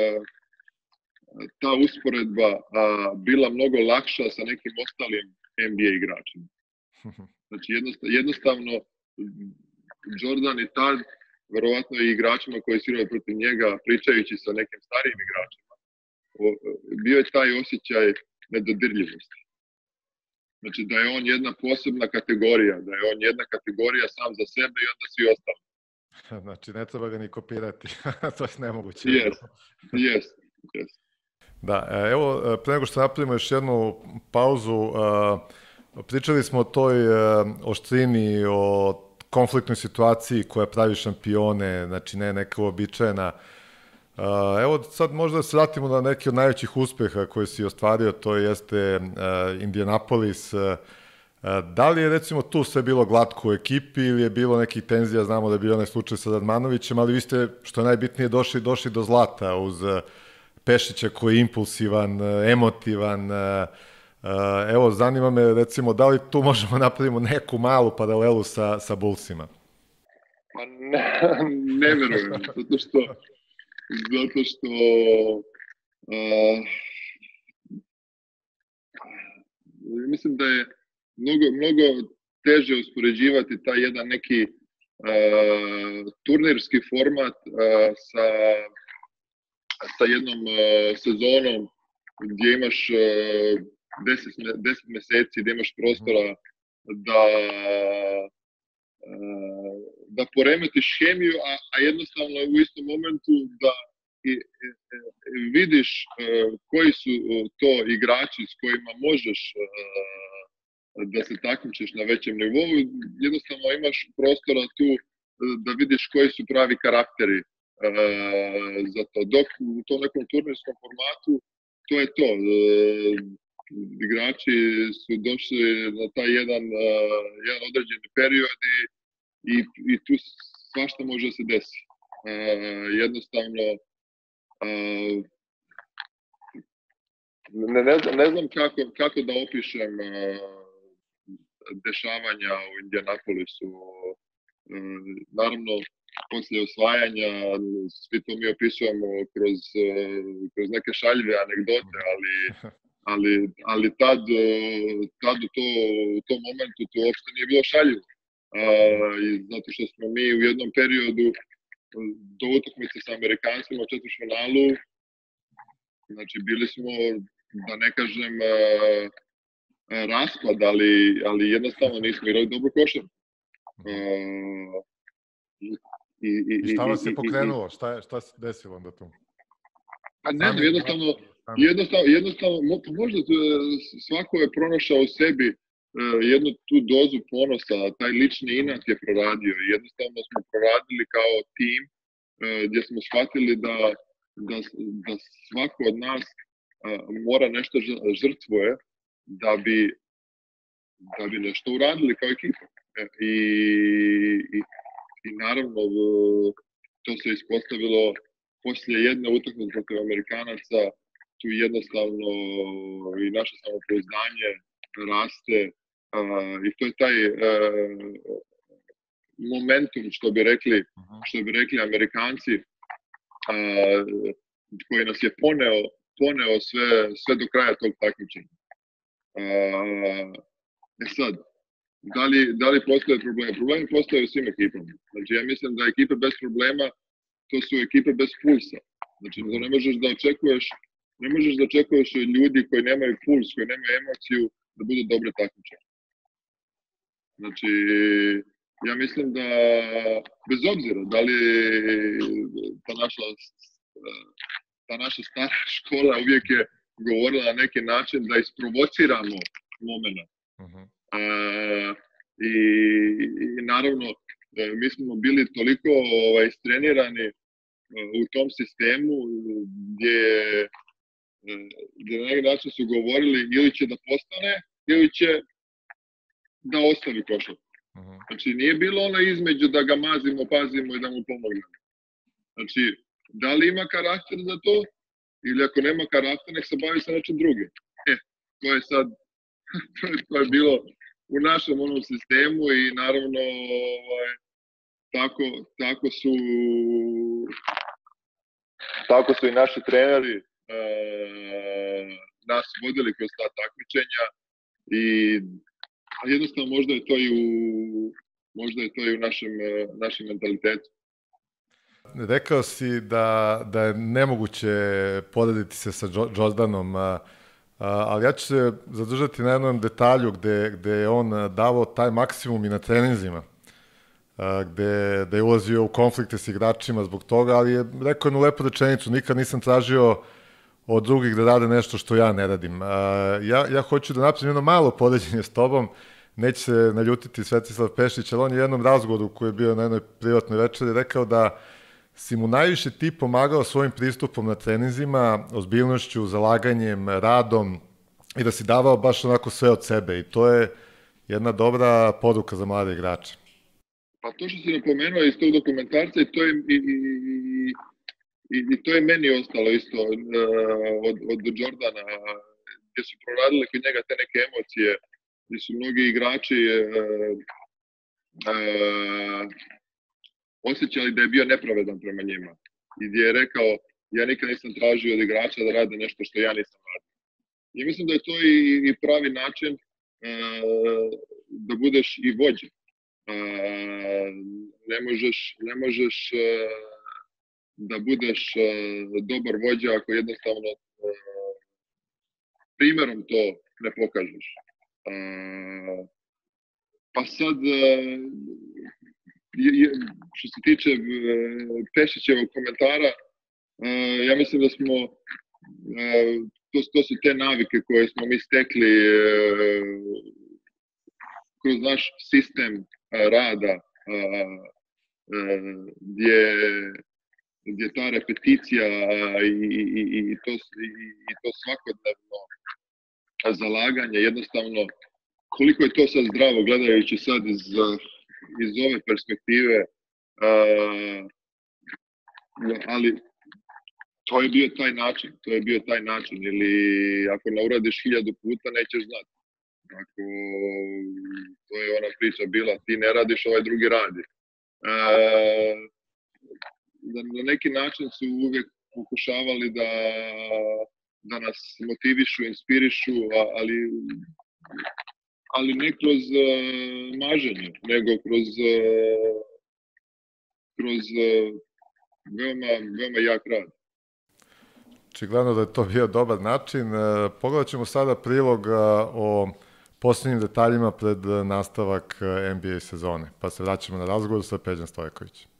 ta usporedba bila mnogo lakša sa nekim ostalim NBA igračima. Znači jednostavno Jordan i tad, verovatno i igračima koji su igrali protiv njega, pričajući sa nekim starijim igračima, bio je taj osjećaj nedodirljivosti. Znači da je on jedna posebna kategorija, da je on jedna kategorija sam za sebe i onda svi ostali. Znači ne treba ga ni kopirati, to je nemoguće. Yes. Da, evo, pre nego što napravimo još jednu pauzu, pričali smo o toj oštrini, o konfliktnoj situaciji koja pravi šampione, znači ne neka uobičajena. Evo sad možda da se vratimo na neki od najvećih uspeha koje si ostvario, to jeste Indianapolis. Da li je recimo tu sve bilo glatko u ekipi ili je bilo nekih tenzija, znamo da je bio onaj slučaj sa Radmanovićem, ali vi ste, što je najbitnije, došli do zlata uz Pešića koji je impulsivan, emotivan. Evo, zanima me recimo da li tu možemo napravimo neku malu paralelu sa Bullsima? Pa ne verujem, zato što mislim da je mnogo teže uspoređivati taj jedan neki turnirski format sa jednom sezonom gdje imaš 10 meseci, gdje imaš prostora da poremetiš hemiju, a jednostavno u istom momentu da vidiš koji su to igrači s kojima možeš da se takmičiš na većem nivou, jednostavno imaš prostora tu da vidiš koji su pravi karakteri za to. Dok u tom nekom turnirskom formatu, to je to. Igrači su došli na taj jedan određeni period i tu svašta može da se desi. Jednostavno, ne znam kako da opišem dešavanja u Indianapolisu. Naravno, poslije osvajanja, svi to mi opisujemo kroz neke šaljive anegdote, ali tad u tom momentu to uopšte nije bilo šaljivo. Zato što smo mi u jednom periodu do utakmice sa Amerikancima u četvrtfinalu, znači bili smo, da ne kažem, raspad, ali jednostavno nismo igrali dobro košarku. I šta vas je pokrenulo? Šta se desilo onda tu? Ne znam, jednostavno, možda svako je pronašao u sebi jednu tu dozu ponosa, taj lični inat je proradio. Jednostavno smo proradili kao tim gdje smo shvatili da svako od nas mora nešto žrtvuje da bi nešto uradili kao ekipa. I naravno, to se ispostavilo poslije jedne utakmice protiv Amerikanaca, tu jednostavno i naše samopouzdanje raste i to je taj momentum, što bi rekli Amerikanci, koji nas je poneo sve do kraja tog takmičenja. Sad, da li postoje problemi? Problemi postoje u svim ekipama. Znači, ja mislim da ekipe bez problema, to su ekipe bez pulsa. Znači, ne možeš da očekuješ od ljudi koji nemaju puls, koji nemaju emociju, da budu dobre takmičari. Znači, ja mislim da, bez obzira da li ta naša stara škola uvijek je govorila na neki način da isprovociramo moment. I naravno, mi smo bili toliko istrenirani u tom sistemu gdje na neki način su govorili ili će da postane ili će da ostavi košarku. Znači, nije bilo ono između da ga mazimo, pazimo i da mu pomognemo. Znači, da li ima karakter za to ili ako nema karakter, nek se bavi sa nečim drugim. To je sad, to je bilo u našem onom sistemu i naravno tako su i naši treneri nas vodili kroz ta takmičenja i jednostavno možda je to i u našem mentalitetu. Rekao si da je nemoguće porediti se sa Jordanom, ali ja ću se zadržati na jednom detalju gde je on davao taj maksimum i na treninzima, gde je ulazio u konflikte s igračima zbog toga, ali je rekao jednu lepu rečenicu, nikad nisam tražio od drugih da rade nešto što ja ne radim. Ja hoću da napravim jedno malo poređenje s tobom, neće se naljutiti Svetislav Pešić, ali on je u jednom razgovoru koji je bio na jednoj privatnoj večeri rekao da si mu najviše ti pomagao svojim pristupom na treninzima, ozbiljnošću, zalaganjem, radom i da si davao baš onako sve od sebe i to je jedna dobra poruka za mlade igrače. Pa to što si napomenuo iz tog dokumentarca i to je meni ostalo isto od Jordana, gdje su proradili kod njega te neke emocije, gdje su mnogi igrači osjećali da je bio nepravedan prema njima. I gdje je rekao, ja nikad nisam tražio od igrača da rade nešto što ja nisam radio. I mislim da je to i pravi način da budeš i vođa. da budeš dobar vođa ako jednostavno primjerom to ne pokažeš. Pa sad, što se tiče Pešićevog komentara, ja mislim da smo, to su te navike koje smo mi stekli kroz naš sistem rada, gdje ta repeticija i to svakodnevno zalaganje, jednostavno, koliko je to sad zdravo gledajući sad iz ove perspektive, ali to je bio taj način, ili ako ne uradiš 1000 puta nećeš znati. To je ona priča bila, ti ne radiš, ovaj drugi radi. Na neki način su uvijek pokušavali da nas motivišu, inspirišu, ali ne kroz maženje, nego kroz veoma jak rad. Očigledno da je to bio dobar način. Pogledat ćemo sada prilog o posljednjim detaljima pred nastavak NBA sezone, pa se vraćamo na razgovor sa Peđom Stojkovićem.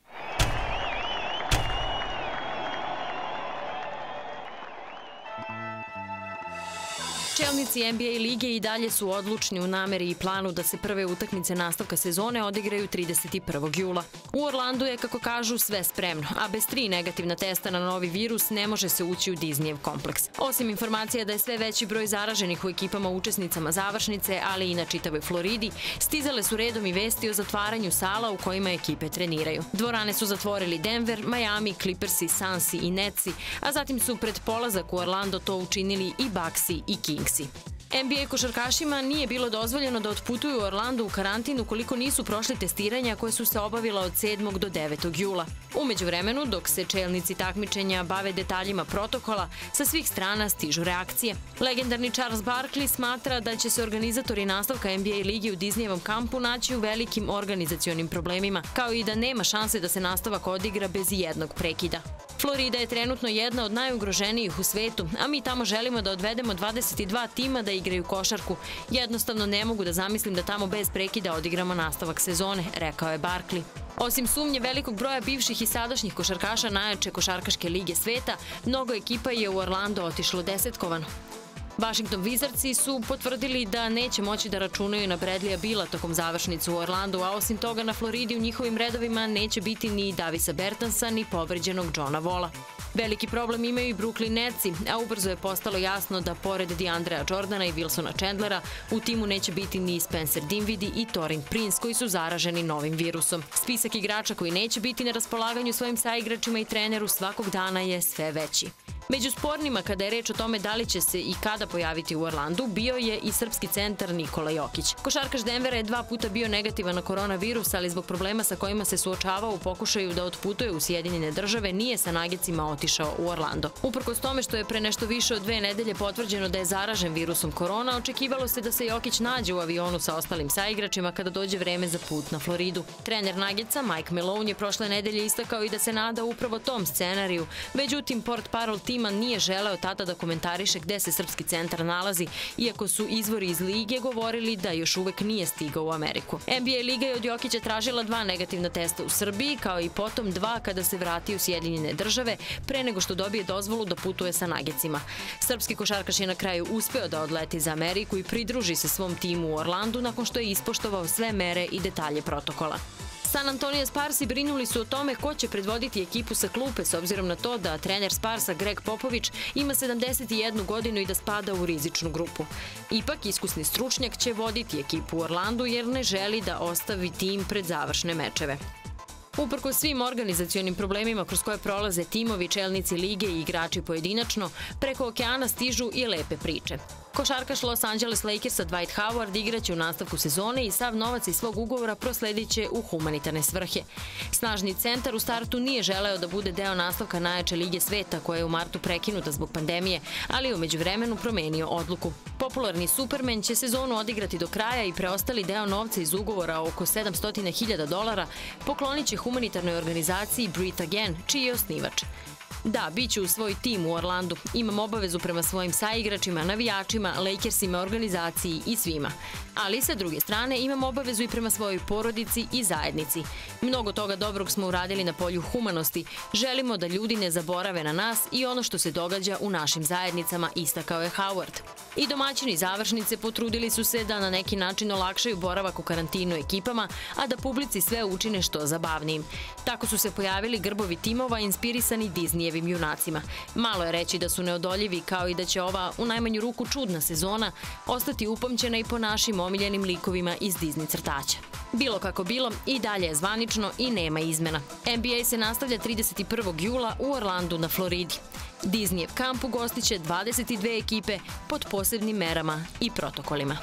Čelnici NBA lige i dalje su odlučni u nameri i planu da se prve utakmice nastavka sezone odigraju 31. jula. U Orlandu je, kako kažu, sve spremno, a bez 3 negativna testa na novi virus ne može se ući u Disneyev kompleks. Osim informacija da je sve veći broj zaraženih u ekipama učesnicama završnice, ali i na čitavoj Floridi, stizale su redom i vesti o zatvaranju sala u kojima ekipe treniraju. Dvorane su zatvorili Denver, Miami, Clippersi, Sunsi i Netsi, a zatim su pred polazak u Orlando to učinili i Bucksi i Kingsi. NBA košarkašima nije bilo dozvoljeno da otputuju u Orlando u karantin ukoliko nisu prošli testiranja koje su se obavila od 7. do 9. jula. U međuvremenu, dok se čelnici takmičenja bave detaljima protokola, sa svih strana stižu reakcije. Legendarni Charles Barkley smatra da će se organizatori nastavka NBA ligi u Disneyevom kampu naći u velikim organizacionim problemima, kao i da nema šanse da se nastavak odigra bez jednog prekida. Florida je trenutno jedna od najugroženijih u svetu, a mi tamo želimo da odvedemo 22 tima da igraju košarku. Jednostavno ne mogu da zamislim da tamo bez prekida odigramo nastavak sezone, rekao je Barkley. Osim sumnje velikog broja bivših i sadašnjih košarkaša najjače košarkaške lige sveta, mnogo ekipa je u Orlando otišlo desetkovano. Washington Wizardsi su potvrdili da neće moći da računaju na Bradleya Beala tokom završnice u Orlandu, a osim toga na Floridi u njihovim redovima neće biti ni Davisa Bertansa ni povređenog Johna Walla. Veliki problem imaju i Brooklyn Netsi, a ubrzo je postalo jasno da pored DeAndrea Jordana i Wilsona Chandlera u timu neće biti ni Spencer Dinwiddie i Taurean Prince koji su zaraženi novim virusom. Spisak igrača koji neće biti na raspolaganju svojim saigračima i treneru svakog dana je sve veći. Među spornima kada je reč o tome da li će se i kada pojaviti u Orlandu, bio je i srpski centar Nikola Jokić. Košarkaš Denvera je 2 puta bio negativan na koronavirus, ali zbog problema sa kojima se suočavao u pokušaju da otputuje u Sjedinjene države, nije sa Nuggetsima otišao u Orlando. Uprkos tome što je pre nešto više od 2 nedelje potvrđeno da je zaražen virusom korona, očekivalo se da se Jokić nađe u avionu sa ostalim saigračima kada dođe vreme za put na Floridu. Trener Nuggetsa Mike Malone je prošle nedelje istakao i da se nada upravo tom scenariju. Međutim, portparol tima nije želeo tada da komentariše gde se srpski centar nalazi, iako su izvori iz lige govorili da još uvek nije stigao u Ameriku. NBA liga je od Jokića tražila 2 negativna testa u Srbiji, kao i potom 2 kada se vrati u Sjedinjene države, pre nego što dobije dozvolu da putuje sa Nuggetsima. Srpski košarkaš je na kraju uspeo da odleti za Ameriku i pridruži se svom timu u Orlandu nakon što je ispoštovao sve mere i detalje protokola. San Antonio Sparsi brinuli su o tome ko će predvoditi ekipu sa klupe s obzirom na to da trener Sparsa Greg Popovich ima 71 godinu i da spada u rizičnu grupu. Ipak, iskusni stručnjak će voditi ekipu u Orlandu jer ne želi da ostavi tim pred završne mečeve. Uprkos svim organizacionim problemima kroz koje prolaze timovi, čelnici lige i igrači pojedinačno, preko okeana stižu i lepe priče. Košarkaš Los Angeles Lakersa Dwight Howard igraće u nastavku sezone i sav novac iz svog ugovora prosledit će u humanitarne svrhe. Snažni centar u startu nije želeo da bude deo nastavka najjače Lige sveta koja je u martu prekinuta zbog pandemije, ali je u međuvremenu promenio odluku. Popularni Superman će sezonu odigrati do kraja i preostali deo novca iz ugovora oko $700.000 poklonit će humanitarnoj organizaciji Breathe Again, čiji je osnivač. Da, bit ću u svoj tim u Orlandu. Imam obavezu prema svojim saigračima, navijačima, Lakersima, organizaciji i svima. Ali sa druge strane imam obavezu i prema svojoj porodici i zajednici. Mnogo toga dobrog smo uradili na polju humanosti. Želimo da ljudi ne zaborave na nas i ono što se događa u našim zajednicama, istakao je Howard. I domaćini završnice potrudili su se da na neki način olakšaju boravak u karantinu ekipama, a da publici sve učine što zabavnijim. Tako su se pojavili grbovi timova inspirisani Disneyevim junacima. Malo je reći da su neodoljivi, kao i da će ova, u najmanju ruku čudna sezona, ostati upamćena i po našim omiljenim likovima iz Disney crtaća. Bilo kako bilo, i dalje je zvanično i nema izmena. NBA se nastavlja 31. jula u Orlandu na Floridi. Disneyev kamp ugostiće 22 ekipe pod posebnim merama i protokolima.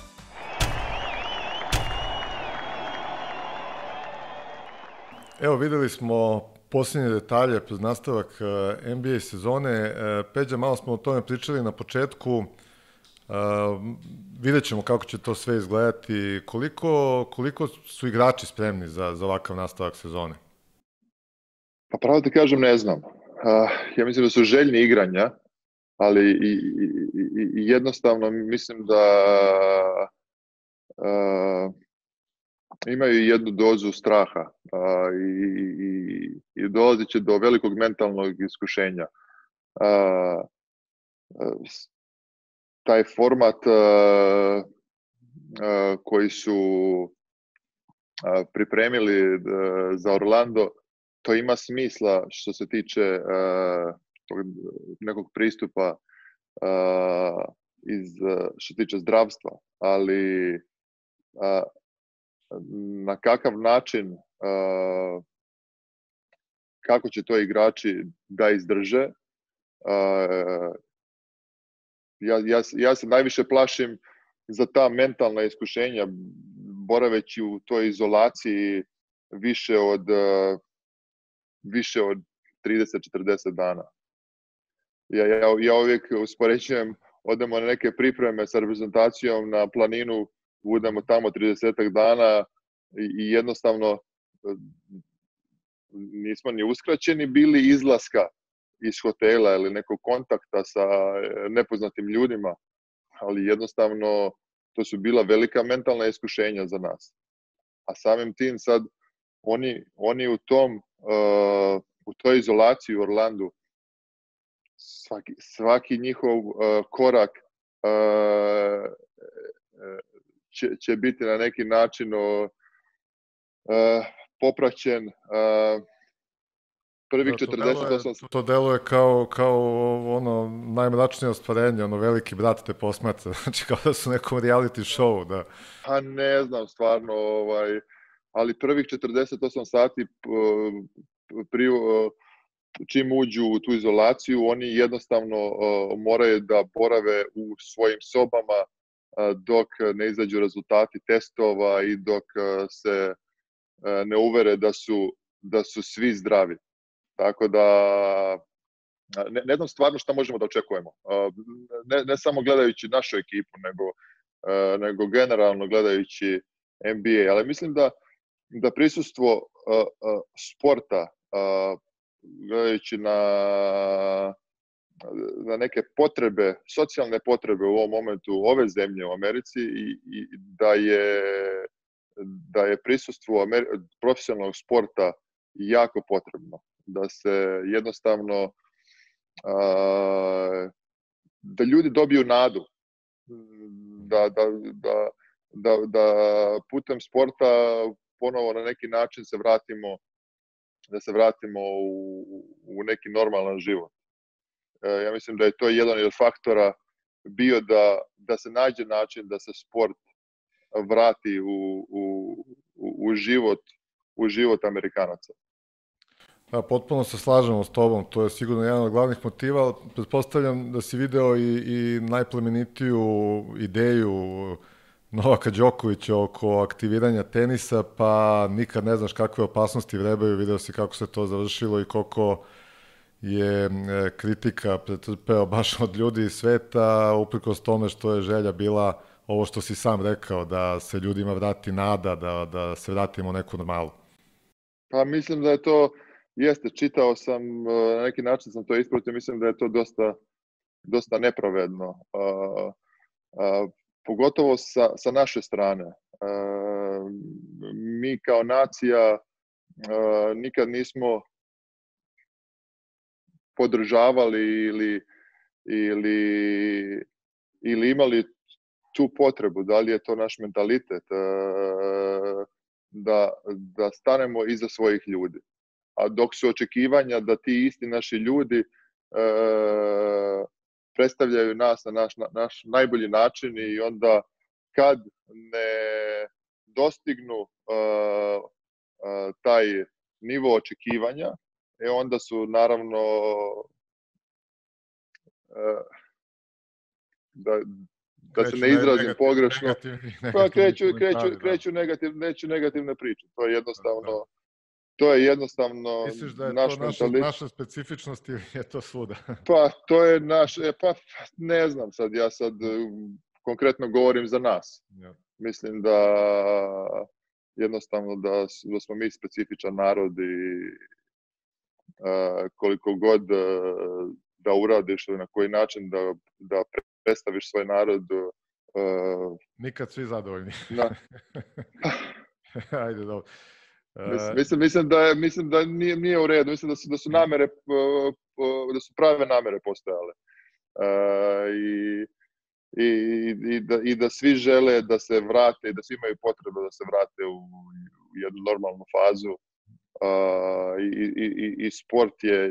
Evo, videli smo posljednje detalje pred nastavak NBA sezone. Peđa, malo smo o tome pričali na početku. Vidjet ćemo kako će to sve izgledati. Koliko su igrači spremni za ovakav nastavak sezone? Pa pravo ti kažem, ne znam. Ja mislim da su željni igranja, ali i jednostavno mislim da imaju jednu dozu straha i dolazit će do velikog mentalnog iskušenja. Taj format koji su pripremili za Orlando, to ima smisla što se tiče nekog pristupa što se tiče zdravstva, ali na kakav način, kako će to igrači da izdrže, ja se najviše plašim za ta mentalna iskušenja, boraveći u toj izolaciji više od 30-40 dana. Ja uvijek uspoređujem, odemo na neke pripreme sa reprezentacijom na planinu, budemo tamo 30 dana i jednostavno nismo ni uskraćeni bili izlaska iz hotela ili nekog kontakta sa nepoznatim ljudima, ali jednostavno to su bila velika mentalna iskušenja za nas. A samim tim sad oni u toj izolaciji u Orlandu, svaki njihov korak će biti na neki način popraćen. Prvih 48... To deluje kao ono najmračnije ostvarenje, ono veliki brat te posmatra, znači kao da su nekom reality show, da. A ne znam stvarno, ali prvih 48 sati čim uđu u tu izolaciju, oni jednostavno moraju da borave u svojim sobama dok ne izađu rezultati testova i dok se ne uvere da su svi zdravi. Tako da ne znam stvarno šta možemo da očekujemo. Ne samo gledajući našu ekipu, nego generalno gledajući NBA. Ali mislim da prisustvo sporta, gledajući na neke potrebe, socijalne potrebe u ovom momentu ove zemlje u Americi i da je prisustvo profesionalnog sporta jako potrebno. Da se jednostavno da ljudi dobiju nadu, da putem sporta ponovo na neki način se vratimo u neki normalan život. Ja mislim da je to jedan od faktora bio da se nađe način da se sport vrati u život Amerikanaca. Potpuno se slažemo s tobom, to je sigurno jedan od glavnih motiva, ali pretpostavljam da si video i najplemenitiju ideju Novaka Đokovića oko aktiviranja tenisa, pa nikad ne znaš kakve opasnosti vrebaju, video si kako se to završilo i koliko je kritika pretrpeo baš od ljudi iz sveta, uprkos tome što je želja bila ovo što si sam rekao, da se ljudima vrati nada, da se vratimo u neku normalu. Pa mislim da je to, jeste, čitao sam, na neki način sam to ispratio, mislim da je to dosta nepravedno. Pogotovo sa naše strane. Mi kao nacija nikad nismo podržavali ili imali tu potrebu, da li je to naš mentalitet, da stanemo iza svojih ljudi. A dok su očekivanja da ti isti naši ljudi predstavljaju nas na naš najbolji način i onda kad ne dostignu taj nivo očekivanja, onda su naravno da se ne izrazim pogrešno, pa kreću negativne priče. To je jednostavno misliš da je naš to naša specifičnost ili je to svuda? Pa to je pa ne znam sad, ja sad konkretno govorim za nas. Ja. Mislim da jednostavno da smo mi specifičan narod i koliko god da uradiš na koji način da predstaviš svoj narod. Nikad svi zadovoljni. Da. Ajde, dobro. Mislim da nije u redu. Mislim da su namere, da su prave namere postojale. I da svi žele da se vrate i da svi imaju potrebu da se vrate u jednu normalnu fazu. I sport je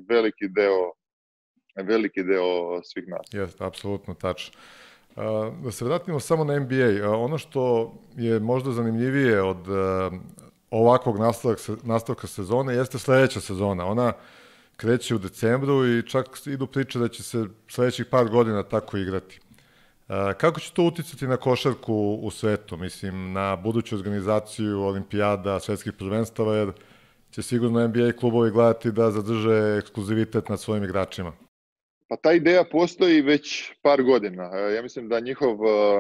veliki deo svih nas. Jeste, apsolutno tačno. Da se vratimo samo na NBA. Ono što je možda zanimljivije od ovakvog nastavka sezone jeste sledeća sezona. Ona kreće u decembru i čak idu priče da će se sledećih par godina tako igrati. Kako će to uticati na košarku u svetu? Mislim, na buduću organizaciju olimpijada, svetskih prvenstava, jer će sigurno NBA klubovi gledati da zadrže ekskluzivitet nad svojim igračima. Pa ta ideja postoji već par godina. Ja mislim da njihov,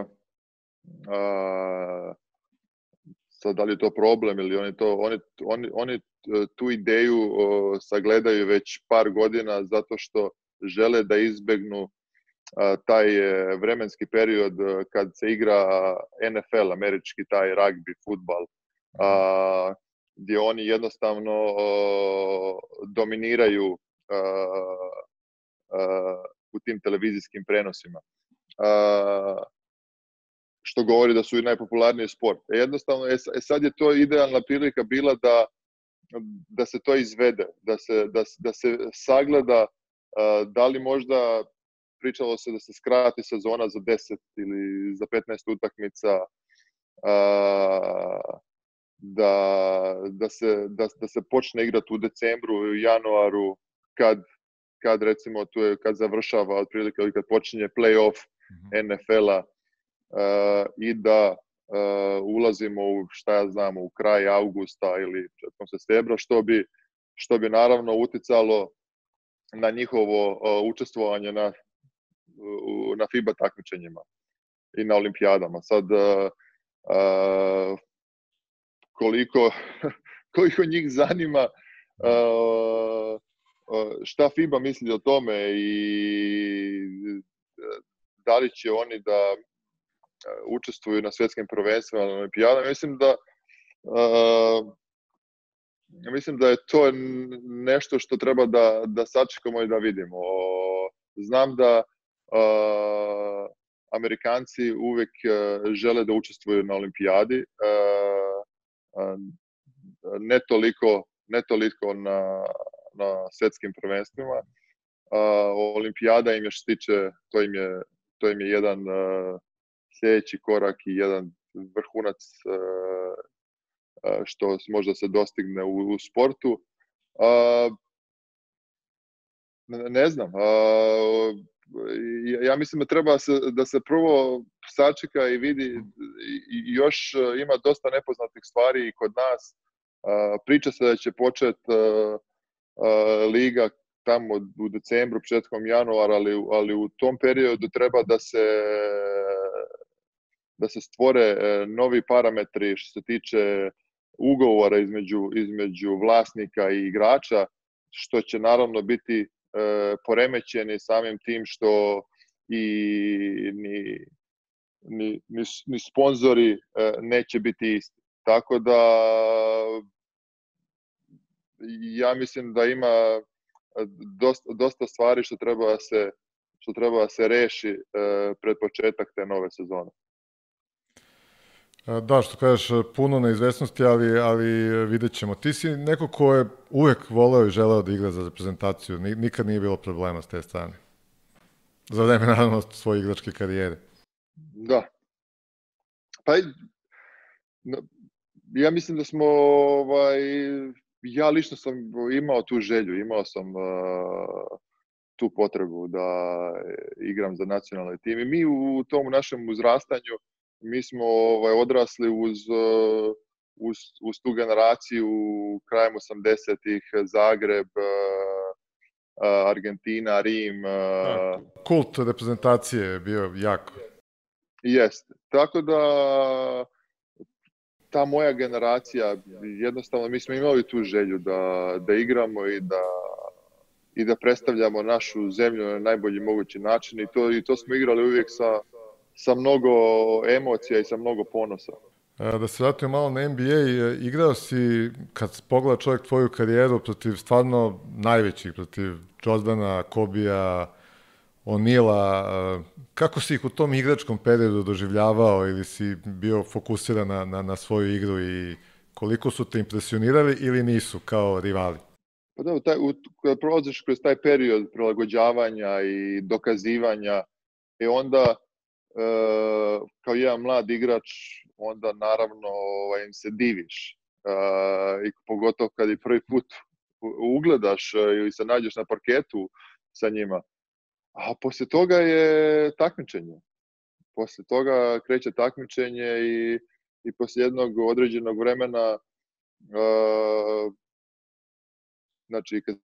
sad da li je to problem ili oni tu ideju sagledaju već par godina zato što žele da izbegnu taj vremenski period kad se igra NFL, američki taj rugby, fudbal, gdje oni jednostavno dominiraju u tim televizijskim prenosima. Što govori da su i najpopularniji sport. Jednostavno, sad je to idealna prilika bila da se to izvede, da se sagleda da li možda pričalo se da se skrati sezona za 10 ili za 15 utakmica, da se počne igrati u decembru i januaru kad recimo kad završava otprilike ili kad počinje play-off NFL-a i da ulazimo u, šta ja znam, u kraj avgusta ili početkom septembra, što bi naravno uticalo na njihovo učestvovanje na FIBA takmičenjima i na olimpijadama. Sad koliko njih zanima šta FIBA misli o tome i da li će oni da učestvuju na svjetskim prvenstvima na olimpijadama. Mislim da je to nešto što treba da sačekamo i da vidimo. Znam da Amerikanci uvek žele da učestvuju na olimpijadi, ne toliko na svjetskim prvenstvima. Olimpijada im je što tiče, to im je jedan sljedeći korak i jedan vrhunac što možda se dostigne u sportu. Ne znam. Ja mislim da treba da se prvo sačeka i vidi, još ima dosta nepoznatih stvari i kod nas. Priča se da će početi liga tamo u decembru, početkom januara, ali u tom periodu treba da se stvore novi parametri što se tiče ugovora između vlasnika i igrača, što će naravno biti poremećeni samim tim što ni sponzori neće biti isti. Tako da ja mislim da ima dosta stvari što treba da se reši pred početak te nove sezone. Da, što kažeš, puno neizvesnosti, ali vidjet ćemo. Ti si neko ko je uvek voleo i želeo da igra za reprezentaciju. Nikad nije bilo problema s te strane. Za vreme, naravno, svoje igračke karijere. Da. Pa, ja mislim da smo, ja lično sam imao tu želju, imao sam tu potrebu da igram za nacionalni tim. I mi u tom našem uzrastanju, mi smo odrasli uz tu generaciju krajem 80-ih, Zagreb, Argentina, Rim. Kult reprezentacije je bio jako. Jeste. Tako da ta moja generacija, jednostavno mi smo imali tu želju da igramo i da predstavljamo našu zemlju na najbolji mogući način i to smo igrali uvijek sa mnogo emocija i sa mnogo ponosa. Da se vratimo malo na NBA, igrao si, kad pogleda čovjek tvoju karijeru, protiv stvarno najvećih, protiv Jordana, Kobija, O'Neala. Kako si ih u tom igračkom periodu doživljavao ili si bio fokusiran na svoju igru i koliko su te impresionirali ili nisu kao rivali? Pa da, kada prolaziš kroz taj period prilagođavanja i dokazivanja i onda kao jedan mlad igrač, onda naravno im se diviš. I pogotovo kad i prvi put ugledaš ili se nađeš na parketu sa njima. A poslije toga je takmičenje. Poslije toga kreće takmičenje i poslije jednog određenog vremena, znači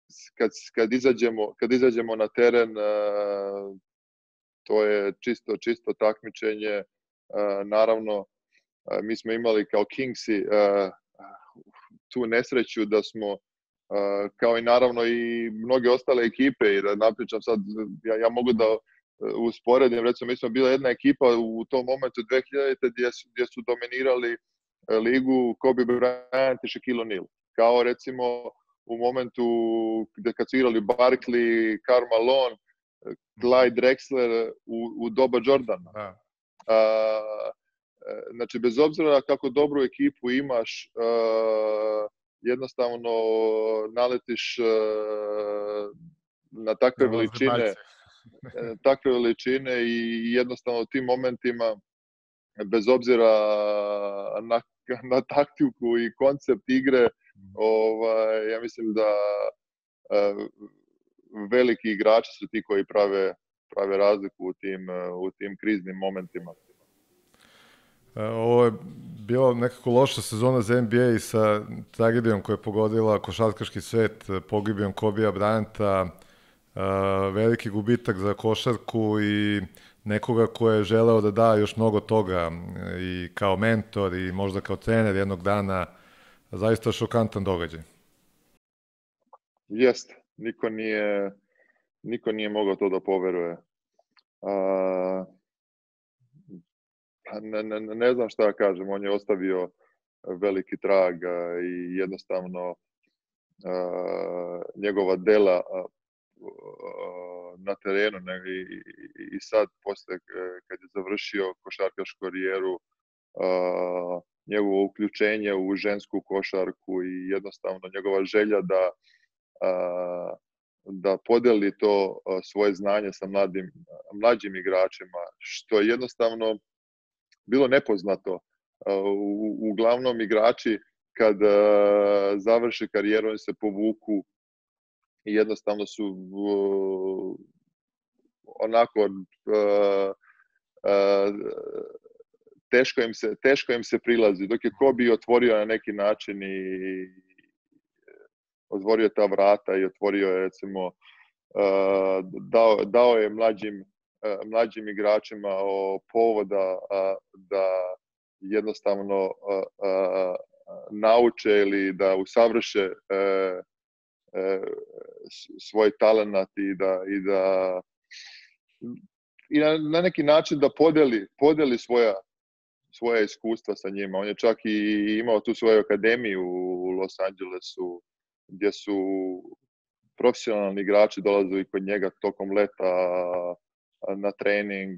kad izađemo na teren, to je čisto takmičenje. Naravno, mi smo imali kao Kingsi tu nesreću da smo, kao i naravno i mnoge ostale ekipe, i da napričam sad, ja mogu da usporedim, recimo mi smo bila jedna ekipa u tom momentu 2000. gdje su dominirali ligu Kobe Bryant i Shaquille O'Neal. Kao recimo u momentu kad su igrali Barkley, Karl Malone, Clyde Drexler u doba Jordana. Znači, bez obzira kako dobru ekipu imaš, jednostavno naletiš na takve veličine i jednostavno u tim momentima, bez obzira na taktiku i koncept igre, ja mislim da veliki igrači su ti koji prave razliku u tim kriznim momentima. Ovo je bila nekako loša sezona za NBA i sa tragedijom koja je pogodila košarkaški svet, pogibijom Kobija Bryanta, veliki gubitak za košarku i nekoga ko je želeo da da još mnogo toga i kao mentor i možda kao trener jednog dana. Zaista šokantan događaj. Jeste. Niko nije mogao to da poveruje. Ne znam šta da kažem, on je ostavio veliki trag i jednostavno njegova dela na terenu i sad posle kad je završio košarkašku karijeru, njegovo uključenje u žensku košarku i jednostavno njegova želja da podeli to svoje znanje sa mlađim igračima, što je jednostavno bilo nepoznato. Uglavnom igrači kad završe karijeru, oni se povuku i jednostavno su onako teško im se prilazi, dok je Kobe otvorio na neki način i otvorio ta vrata i otvorio je, recimo, dao je mlađim igračima povoda da jednostavno nauče ili da usavrše svoj talenat i na neki način da podeli svoja iskustva sa njima. On je čak i imao tu svoju akademiju u Los Angelesu, gdje su profesionalni igrači dolazili kod njega tokom leta na trening,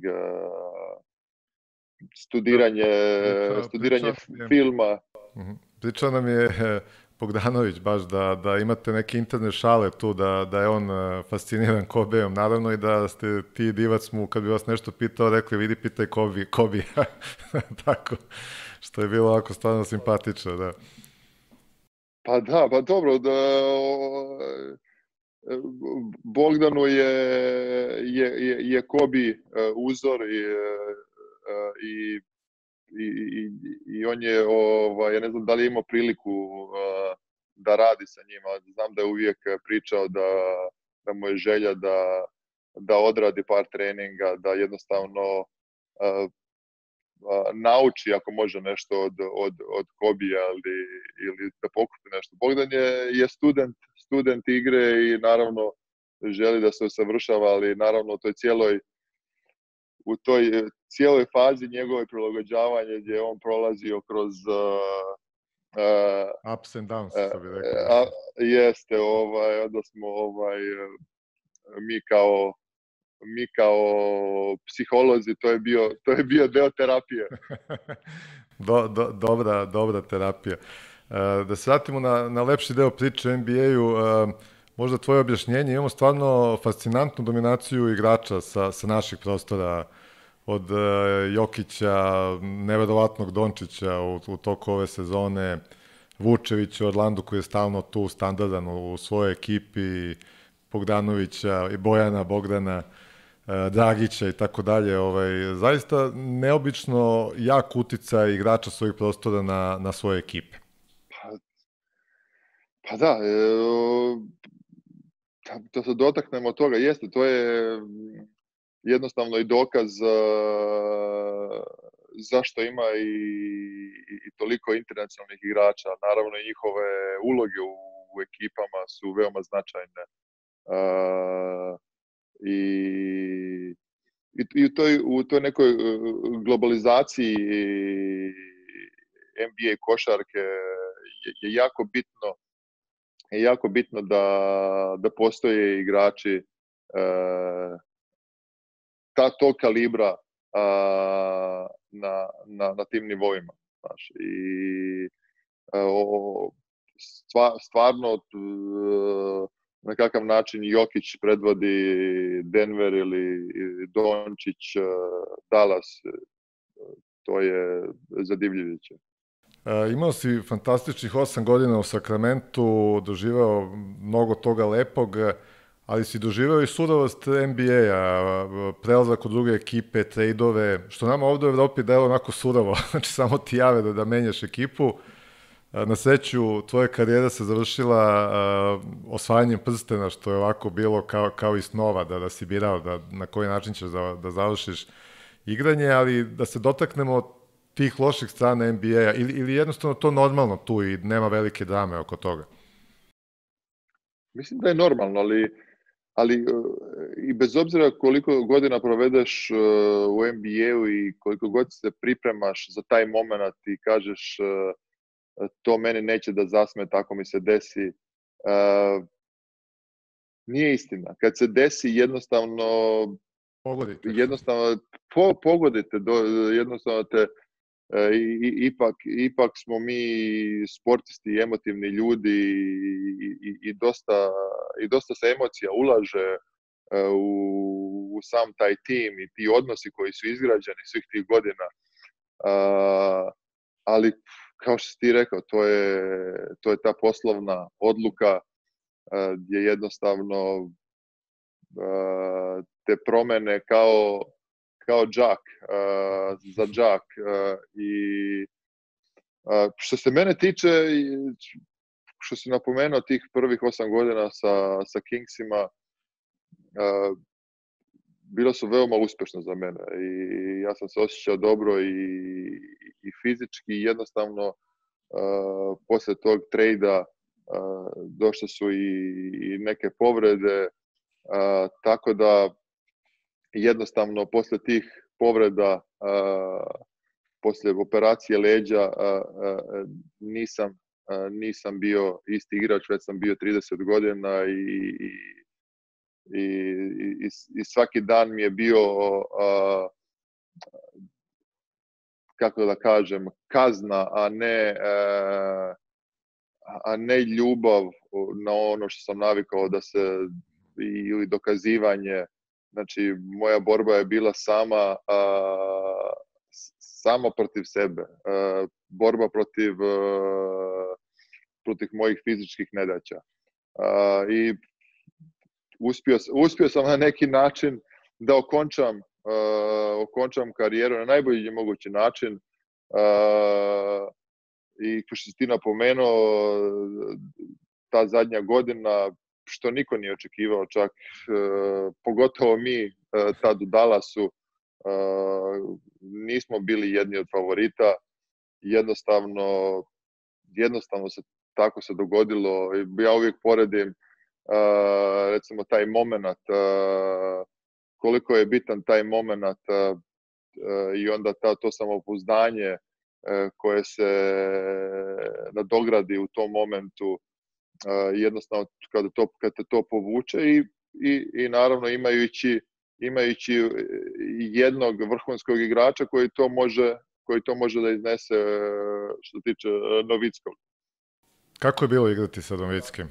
studiranje filma. Pričao nam je Bogdanović baš da imate neke interne šale tu, da je on fasciniran Kobeom, naravno, i da ste ti Divac mu, kad bi vas nešto pitao, rekli, vidi, pitaj Kobe. Tako, što je bilo ovako stvarno simpatično, da. Pa da, pa dobro, Bogdanu je Kobe uzor i on je, ja ne znam da li je imao priliku da radi sa njima, znam da je uvijek pričao da mu je želja da odradi par treninga, da jednostavno nauči ako može nešto od Kobija ili da pokupi nešto. Bogdan je student igre i naravno želi da se usavršava, ali naravno u toj cijeloj fazi njegove prilagođavanja gdje je on prolazio kroz ups and downs, što bi rekao. Jeste, onda smo mi kao psiholozi, to je bio deo terapije. Dobra terapija. Da se vratimo na lepši deo priče o NBA-u, možda tvoje objašnjenje, imamo stvarno fascinantnu dominaciju igrača sa naših prostora, od Jokića, neverovatnog Dončića u toku ove sezone, Vučevića u Orlandu koji je stalno tu standardan u svojoj ekipi, Bogdanovića i Bogdana, Dragića i tako dalje. Zaista neobično jak uticaj igrača svojih prostora na svoje ekipe. Pa da, da se dotaknemo toga, jeste, to je jednostavno i dokaz zašto ima i toliko internacionalnih igrača. Naravno i njihove uloge u ekipama su veoma značajne. I u toj nekoj globalizaciji NBA košarke je jako bitno da postoje igrači tog kalibra na tim nivoima. I stvarno na kakav način Jokić predvodi Denver ili Dončić Dallas, to je zadivljujuće. Imao si fantastičnih 8 godina u Sakramentu, doživao mnogo toga lepog, ali si doživao i surovost NBA-a, prelazak u druge ekipe, trejdove, što nama ovde u Evropi delo onako surovo, znači samo ti jave da menjaš ekipu. Na sreću, tvoja karijera se završila osvajanjem prstena, što je ovako bilo kao i snova, da si birao na koji način ćeš da završiš igranje, ali da se dotaknemo tih loših strana NBA-a ili jednostavno to normalno tu i nema velike drame oko toga? Mislim da je normalno, ali i bez obzira koliko godina provedeš u NBA-u i koliko god se pripremaš za taj moment i kažeš to meni neće da zasme, tako mi se desi, nije istina. Kad se desi, jednostavno pogodite, jednostavno te ipak smo mi sportisti, emotivni ljudi i dosta se emocija ulaže u sam taj tim i ti odnosi koji su izgrađeni svih tih godina. Ali kao što si ti rekao, to je ta poslovna odluka gdje jednostavno te promene kao džak za džak. I što se mene tiče, što si napomenuo tih prvih 8 godina sa Kingsima, bilo su veoma uspješno za mene i ja sam se osjećao dobro i fizički. Jednostavno poslije tog trejda došle su i neke povrede, tako da jednostavno poslije tih povreda, poslije operacije leđa, nisam bio isti igrač, već sam bio 30 godina i svaki dan mi je bio, kako da kažem, kazna, a ne ljubav na ono što sam navikao da se i dokazivanje. Znači, moja borba je bila sama protiv sebe, borba protiv mojih fizičkih nedaća. I uspio sam na neki način da okončam karijeru na najbolji mogući način. I kao što si ti napomenuo, ta zadnja godina, što niko nije očekivao, čak pogotovo mi tad u Dallasu, nismo bili jedni od favorita. Jednostavno se tako se dogodilo. Ja uvijek poredim recimo taj moment, koliko je bitan taj moment i onda to samopouzdanje koje se nadogradi u tom momentu, jednostavno kad te to povuče i naravno imajući jednog vrhunskog igrača koji to može da iznese što se tiče Novickog. Kako je bilo igrati sa Novickim?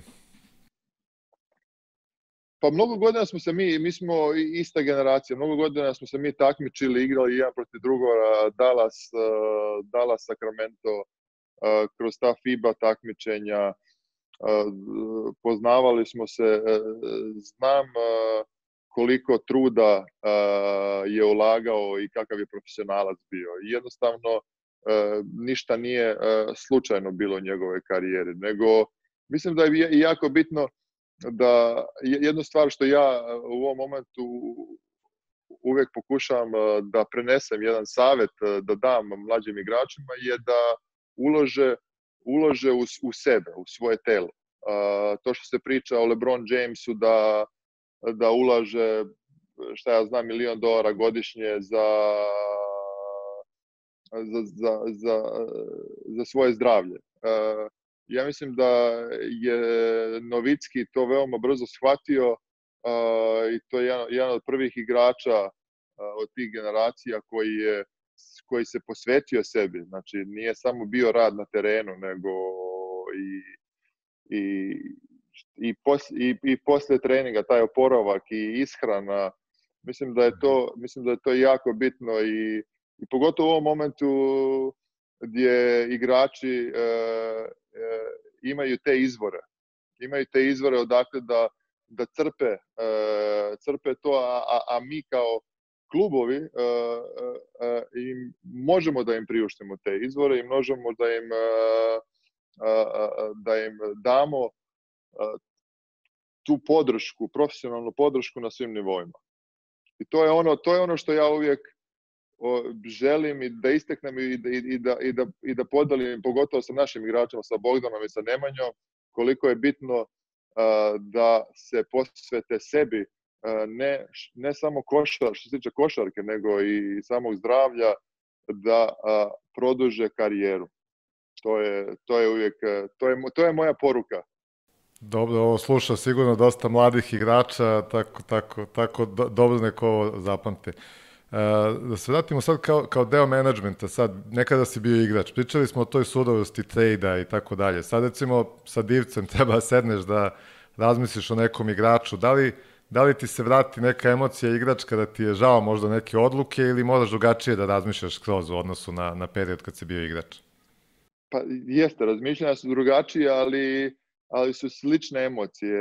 Pa mnogo godina smo se mi smo ista generacija, mnogo godina smo se mi takmičili, igrali jedan protiv drugoga, Dallas, Sacramento, kroz ta FIBA takmičenja, poznavali smo se, znam koliko truda je ulagao i kakav je profesionalac bio. I jednostavno ništa nije slučajno bilo u njegove karijeri, nego mislim da je jako bitno da jednu stvar što ja u ovom momentu uvijek pokušavam da prenesem jedan savjet da dam mlađim igračima je da ulože u sebe, u svoje telo. To što se priča o LeBron Jamesu da ulaže, šta ja znam, $1 milion godišnje za svoje zdravlje. Ja mislim da je Novicki to veoma brzo shvatio i to je jedan od prvih igrača od tih generacija koji se posvetio sebi. Znači, nije samo bio rad na terenu, nego i poslije treninga, taj oporavak i ishrana. Mislim da je to jako bitno i pogotovo u ovom momentu gdje igrači imaju te izvore odakle da crpe to, a mi kao klubovi im možemo da im priuštimo te izvore i možemo da im damo tu podršku, profesionalnu podršku na svim nivoima. I to je ono što ja uvijek želim i da isteknem i da podelim, pogotovo sa našim igračima, sa Bogdanom i sa Nemanjom, koliko je bitno da se posvete sebi, ne samo što se tiče košarke, nego i samog zdravlja, da produže karijeru. To je uvijek, to je moja poruka. Dobro, ovo sluša sigurno dosta mladih igrača, tako dobro neko ovo zapamte. Da se vratimo sad kao deo menadžmenta, sad nekada si bio igrač, pričali smo o toj surovosti trejda i tako dalje, sad recimo sa Divcem treba sedneš da razmisliš o nekom igraču, da li ti se vrati neka emocija igračka da ti je žao možda neke odluke ili moraš drugačije da razmišljaš skroz u odnosu na period kad si bio igrač? Pa jeste, razmišljanja su drugačije, ali su slične emocije.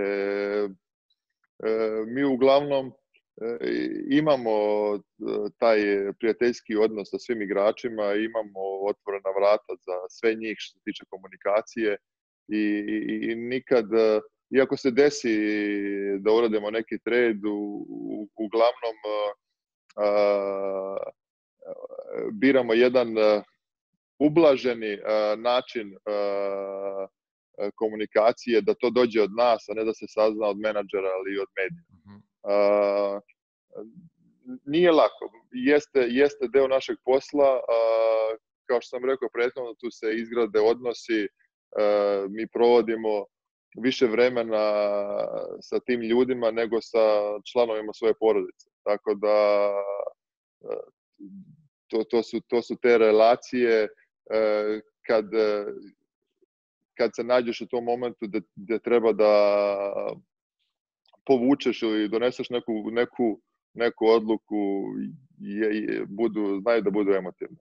Mi uglavnom imamo taj prijateljski odnos sa svim igračima, imamo otvorena vrata za sve njih što se tiče komunikacije i nikad, iako se desi da uradimo neki trade, uglavnom biramo jedan ublaženi način komunikacije, da to dođe od nas, a ne da se sazna od menadžera ili od medija. Nije lako. Jeste deo našeg posla. Kao što sam rekao prethodno, tu se izgrade odnosi. Mi provodimo više vremena sa tim ljudima nego sa članovima svoje porodice. Tako da to su te relacije kad se nađeš u tom momentu gde treba da povučeš ili doneseš neku odluku, znaju da budu emotivne.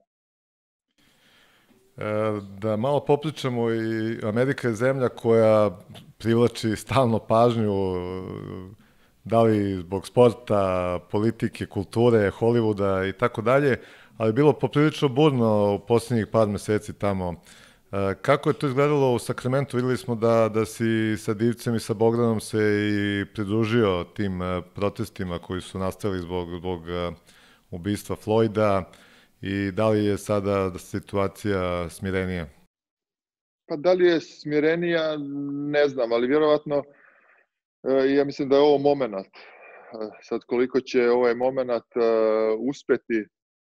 Da malo popričamo, i Amerika je zemlja koja privlači stalno pažnju, da li zbog sporta, politike, kulture, Hollywooda i tako dalje, ali bilo poprilično burno u posljednjih par meseci tamo. Kako je to izgledalo u Sakramentu? Videli smo da si sa Divcem i sa Bogdanom se i pridružio tim protestima koji su nastali zbog ubistva Floyda, i da li je sada situacija smirenija? Pa da li je smirenija, ne znam, ali vjerovatno ja mislim da je ovo moment. Sad koliko će ovaj moment uspeti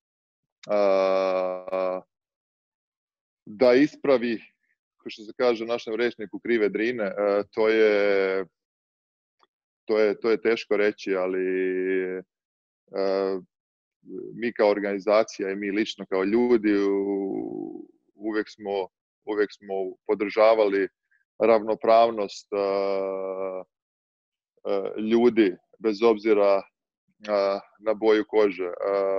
da ispravi, kao što se kaže u našem rečniku, krive drine, to je teško reći, ali mi kao organizacija i mi lično kao ljudi uvek smo podržavali ravnopravnost ljudi bez obzira na boju kože.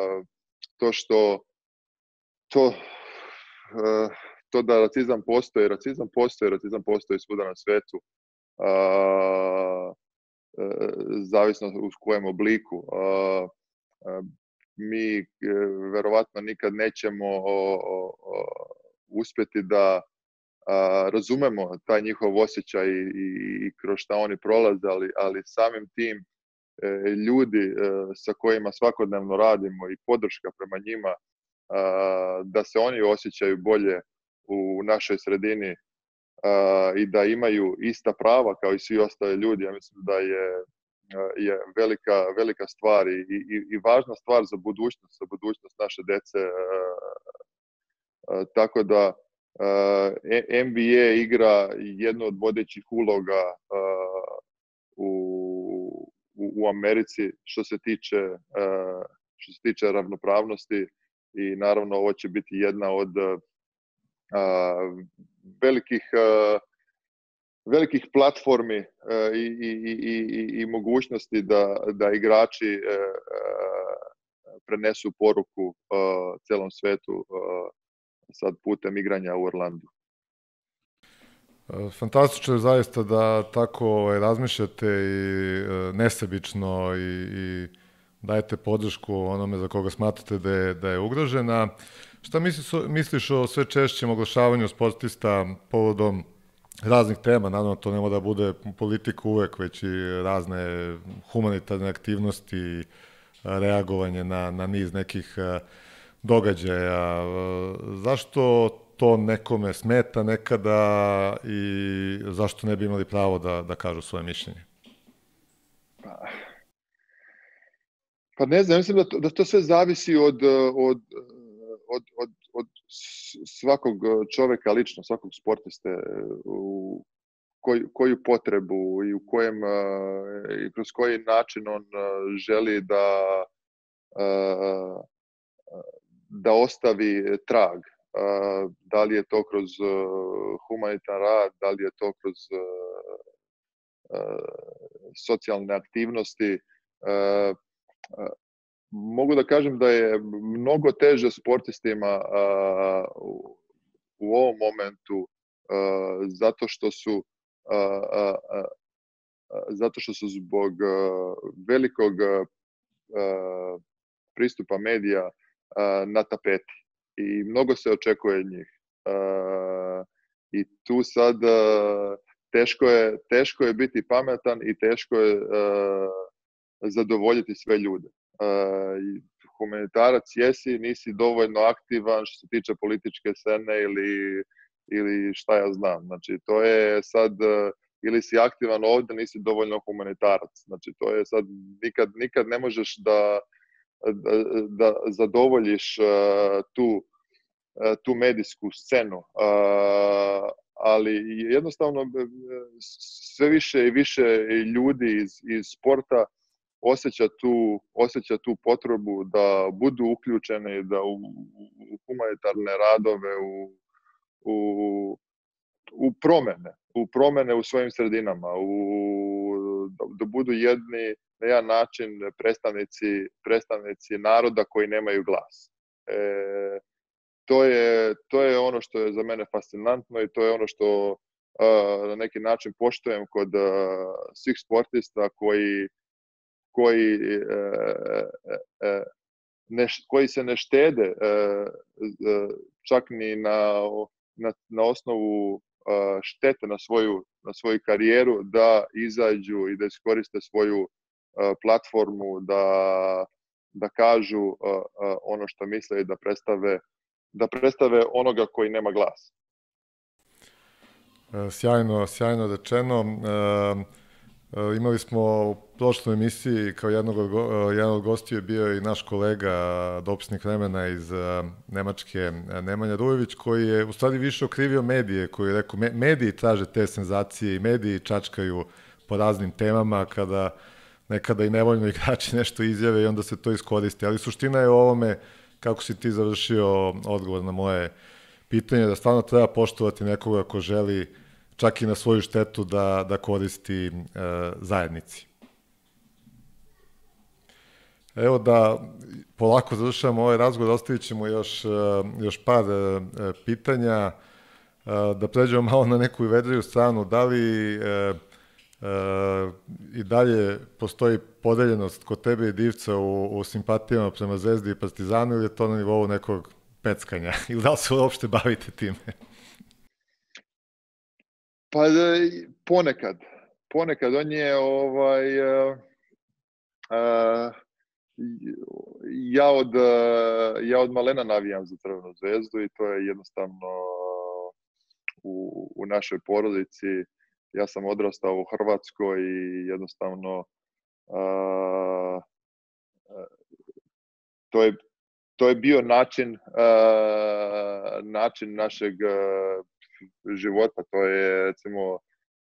To da racizam postoji svuda na svetu, zavisno u kojem obliku. Mi verovatno nikad nećemo uspeti da razumemo taj njihov osjećaj i kroz šta oni prolaze, ali samim tim ljudi sa kojima svakodnevno radimo i podrška prema njima, da se oni osjećaju bolje u našoj sredini i da imaju ista prava kao i svi ostali ljudi. Ja mislim da je velika stvar i važna stvar za budućnost naše dece. Tako da NBA igra jednu od vodećih uloga u Americi što se tiče ravnopravnosti, i naravno ovo će biti jedna od velikih platformi i mogućnosti da igrači prenesu poruku celom svetu sad putem igranja u Orlandu. Fantastično je zaista da tako razmišljate i nesebično i dajete podršku onome za koga smatrate da je ugrožena. Šta misliš o sve češćem oglašavanju sportista povodom raznih tema? Naravno, to ne mora da bude politika uvek, već i razne humanitarne aktivnosti, reagovanje na niz nekih događaja. Zašto to nekome smeta nekada i zašto ne bi imali pravo da kažu svoje mišljenje? Pa ne znam, mislim da to sve zavisi od svakog čoveka lično, svakog sportiste, koju potrebu i i kroz koji način on želi da ostavi trag. Da li je to kroz humanitan rad, da li je to kroz socijalne aktivnosti. Mogu da kažem da je mnogo teže sportistima u ovom momentu zato što su zbog velikog pristupa medija na tapeti i mnogo se očekuje od njih. I tu sad teško je biti pametan i teško je zadovoljiti sve ljude. Humanitarac jesi, nisi dovoljno aktivan što se tiče političke scene ili šta ja znam. Znači, to je sad, ili si aktivan ovdje, nisi dovoljno humanitarac. Znači, to je sad, nikad ne možeš da zadovoljiš tu medijsku scenu. Ali jednostavno sve više i više ljudi iz sporta osjeća tu potrebu da budu uključeni da u humanitarne radove, u promene u svojim sredinama, da budu na jedan način predstavnici naroda koji nemaju glas. To je ono što je za mene fascinantno i to je ono što na neki način poštujem kod svih sportista koji se ne štede čak ni na osnovu štete na svoju karijeru da izađu i da iskoriste svoju platformu da kažu ono što misle i da predstave onoga koji nema glas. Sjajno rečeno. Imali smo u prošloj emisiji kao jedan od gostiju je bio i naš kolega, dopisnik Vremena iz Nemačke, Nemanja Rujević, koji je u stvari više okrivio medije, koji je rekao, mediji traže te senzacije i mediji čačkaju po raznim temama kada nekada i nevoljno igrači nešto izjave i onda se to iskoristi. Ali suština je u ovome, kako si ti završio odgovor na moje pitanje, da stvarno treba poštovati nekoga ko želi čak i na svoju štetu da koristi zajednici. Evo da polako završamo ovaj razgovor, ostavit ćemo još par pitanja, da pređemo malo na neku vedriju stranu. Da li i dalje postoji podeljenost kod tebe i Divca u simpatijama prema Zvezdi i Partizanu ili je to na nivou nekog peckanja? Ili da li se uopšte bavite time? Pa ponekad on je ja od malena navijam za Crvenu zvezdu i to je jednostavno u našoj porodici. Ja sam odrastao u Hrvatskoj i jednostavno to je bio način našeg života. To je, recimo,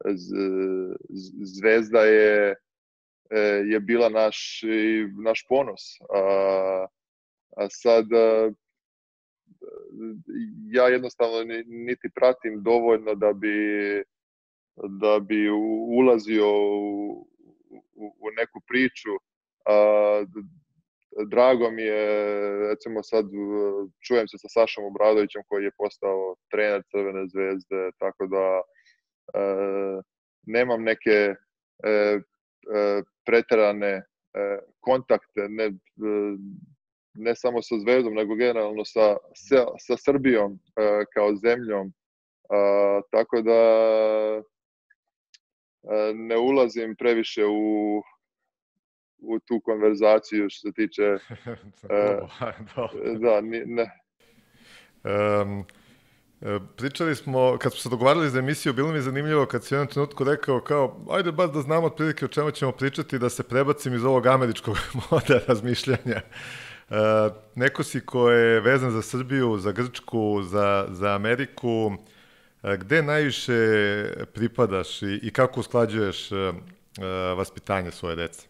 Zvezda je bila naš ponos. A sad ja jednostavno niti pratim dovoljno da bi ulazio u neku priču. Drago mi je, recimo sad čujem se sa Sašom Obradovićem koji je postao trener Crvene zvezde, tako da nemam neke preterane kontakte, ne samo sa Zvezdom, nego generalno sa Srbijom kao zemljom, tako da ne ulazim previše u tu konverzaciju što se tiče pričali smo, kad smo se dogovarali za emisiju, bilo mi je zanimljivo kad si u jednom trenutku rekao kao, ajde baš da znamo otprilike o čemu ćemo pričati, da se prebacim iz ovog američkog moda razmišljanja. Neko si ko je vezan za Srbiju, za Grčku, za Ameriku, gde najviše pripadaš i kako usklađuješ vaspitanje svoje dece?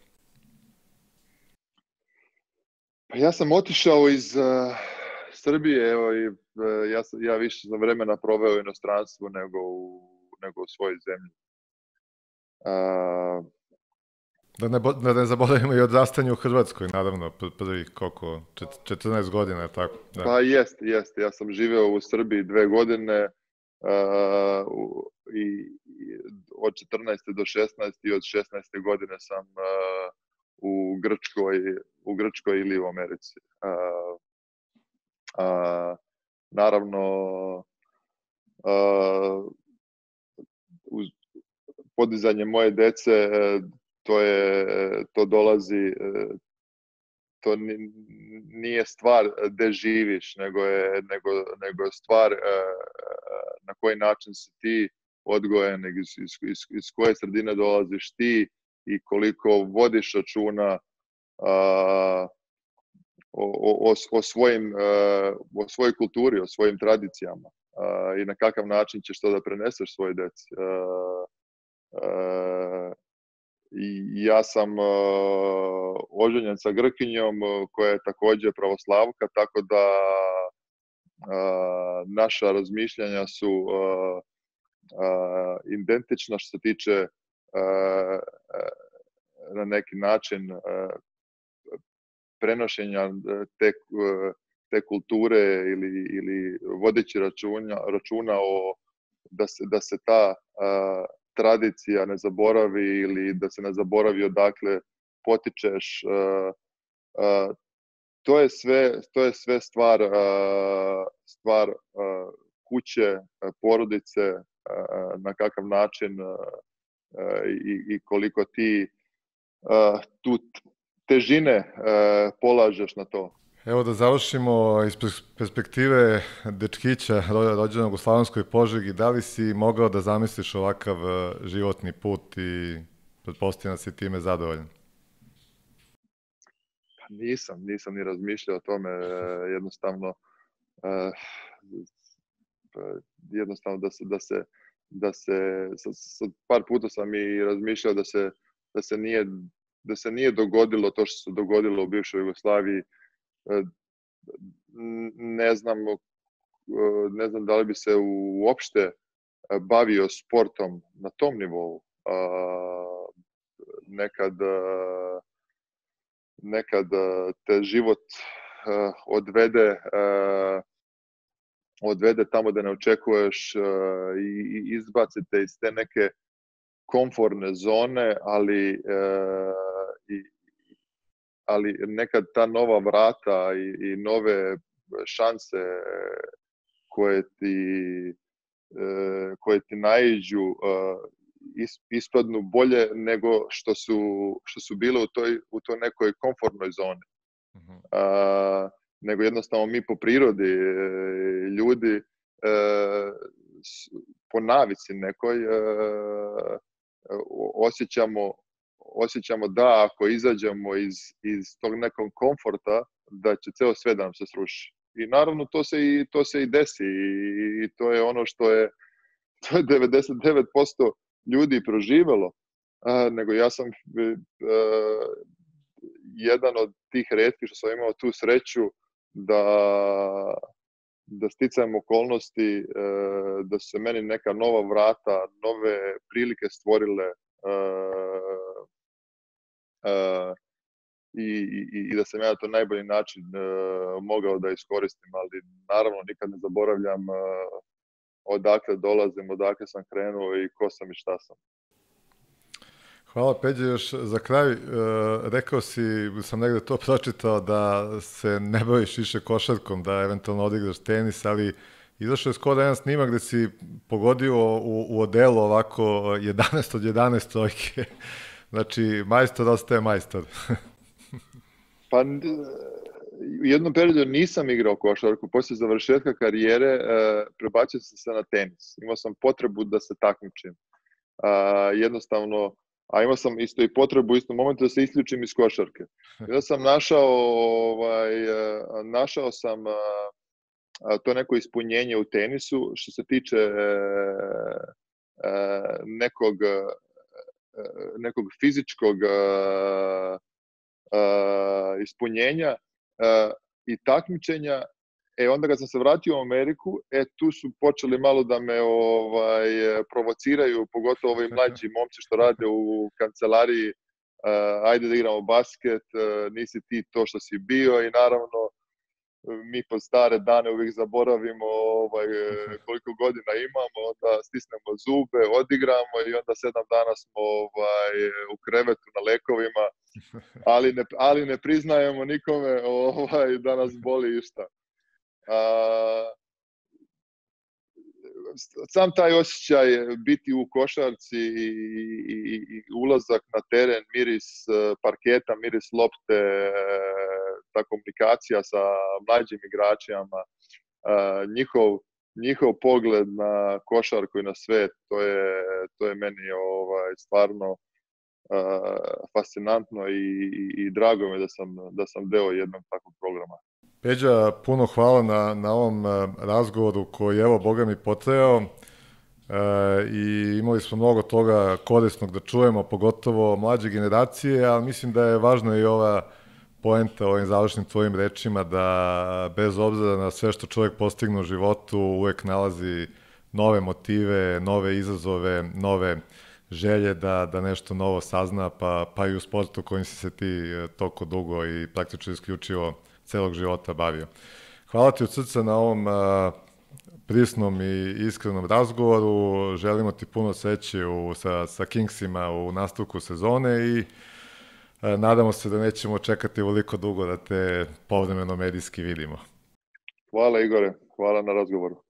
Ja sam otišao iz Srbije, evo, ja više sam vremena proveo u inostranstvu nego u svojoj zemlji. Da ne zaboravimo i odrastanje u Hrvatskoj, naravno, prvih koliko, 14 godina, tako. Da. Pa jest. Ja sam živeo u Srbiji 2 godine i od 14. do 16. i od 16. godine sam u Grčkoj ili u Americi. Naravno, uz podizanje moje dece, to dolazi, to nije stvar gde živiš, nego je stvar na koji način si ti odgojen, iz koje sredine dolaziš ti i koliko vodiš računa o svojoj kulturi, o svojim tradicijama i na kakav način ćeš to da preneseš svojoj deci. I ja sam oženjen sa Grkinjom koja je takođe pravoslavka, tako da naša razmišljanja su identična što se tiče na neki način prenošenja te kulture ili vodeći računa da se ta tradicija ne zaboravi ili da se ne zaboravi odakle potičeš. To je sve stvar kuće, porodice, na kakav način i koliko ti tu težine polažeš na to. Evo da završimo iz perspektive dečkića rođenog u Slavonskoj Požegi. Da li si mogao da zamisliš ovakav životni put i pretpostavljam da si time zadovoljan? Pa nisam ni razmišljao o tome. Jednostavno da se par puta sam i razmišljao da se nije dogodilo to što se dogodilo u bivšoj Jugoslaviji. Ne znam da li bi se uopšte bavio sportom na tom nivou. Nekad te život odvede tamo da ne očekuješ i izbacite iz te neke komfortne zone, ali nekad ta nova vrata i nove šanse koje ti naiđu ispadnu bolje nego što su bile u toj nekoj komfortnoj zoni. Nego jednostavno mi po prirodi ljudi po navici nekoj osjećamo da ako izađemo iz tog nekog komforta, da će ceo sve da nam se sruši. I naravno to se i desi i to je ono što je 99% ljudi proživelo, nego ja sam jedan od tih retkih što sam imao tu sreću da sticajem okolnosti, da su se meni neka nova vrata, nove prilike stvorile i da sam ja na to najbolji način mogao da iskoristim, ali naravno nikad ne zaboravljam odakle dolazim, odakle sam krenuo i ko sam i šta sam. Hvala Peđe, još za kraj, rekao si, sam negde to pročitao, da se ne baviš više košarkom, da eventualno odigraš tenis, ali izašao je skoro jedan snimak gde si pogodio u odelu ovako 11 od 11 trojke. Znači, majstor ostaje majstor. Pa, u jednom periodu nisam igrao košarku. Posle završetka karijere prebacio sam se na tenis. Imao sam potrebu da se takmičim. Jednostavno, a imao sam isto i potrebu u istom momentu da se isključim iz košarke. Onda sam našao sam to neko ispunjenje u tenisu što se tiče nekog fizičkog ispunjenja i takmičenja. Onda kad sam se vratio u Ameriku, tu su počeli malo da me provociraju, pogotovo ovi mlađi momci što rade u kancelariji ajde da igramo basket, nisi ti to što si bio i naravno mi pod stare dane uvijek zaboravimo koliko godina imamo, onda stisnemo zube, odigramo i onda 7 dana smo u krevetu na lekovima, ali ne priznajemo nikome da nas boli išta. Sam taj osjećaj biti u košarci i ulazak na teren, miris parketa, miris lopte, ta komunikacija sa mlađim igračima, njihov pogled na košarku i na svet, to je meni stvarno fascinantno i drago mi da sam deo jednog takvog programa. Peđa, puno hvala na ovom razgovoru koji je, evo, boga mi, potrajao i imali smo mnogo toga korisnog da čujemo, pogotovo mlađe generacije, ali mislim da je važno i ova poenta ovim završnim tvojim rečima, da bez obzira na sve što čovjek postigne u životu, uvek nalazi nove motive, nove izazove, nove želje da nešto novo sazna, pa i u sportu kojim si se ti toliko dugo i praktično isključivo celog života bavio. Hvala ti od srca na ovom prisnom i iskrenom razgovoru. Želimo ti puno sreće sa Kingsima u nastavku sezone i nadamo se da nećemo čekati ovoliko dugo da te povremeno medijski vidimo. Hvala Igore, hvala na razgovoru.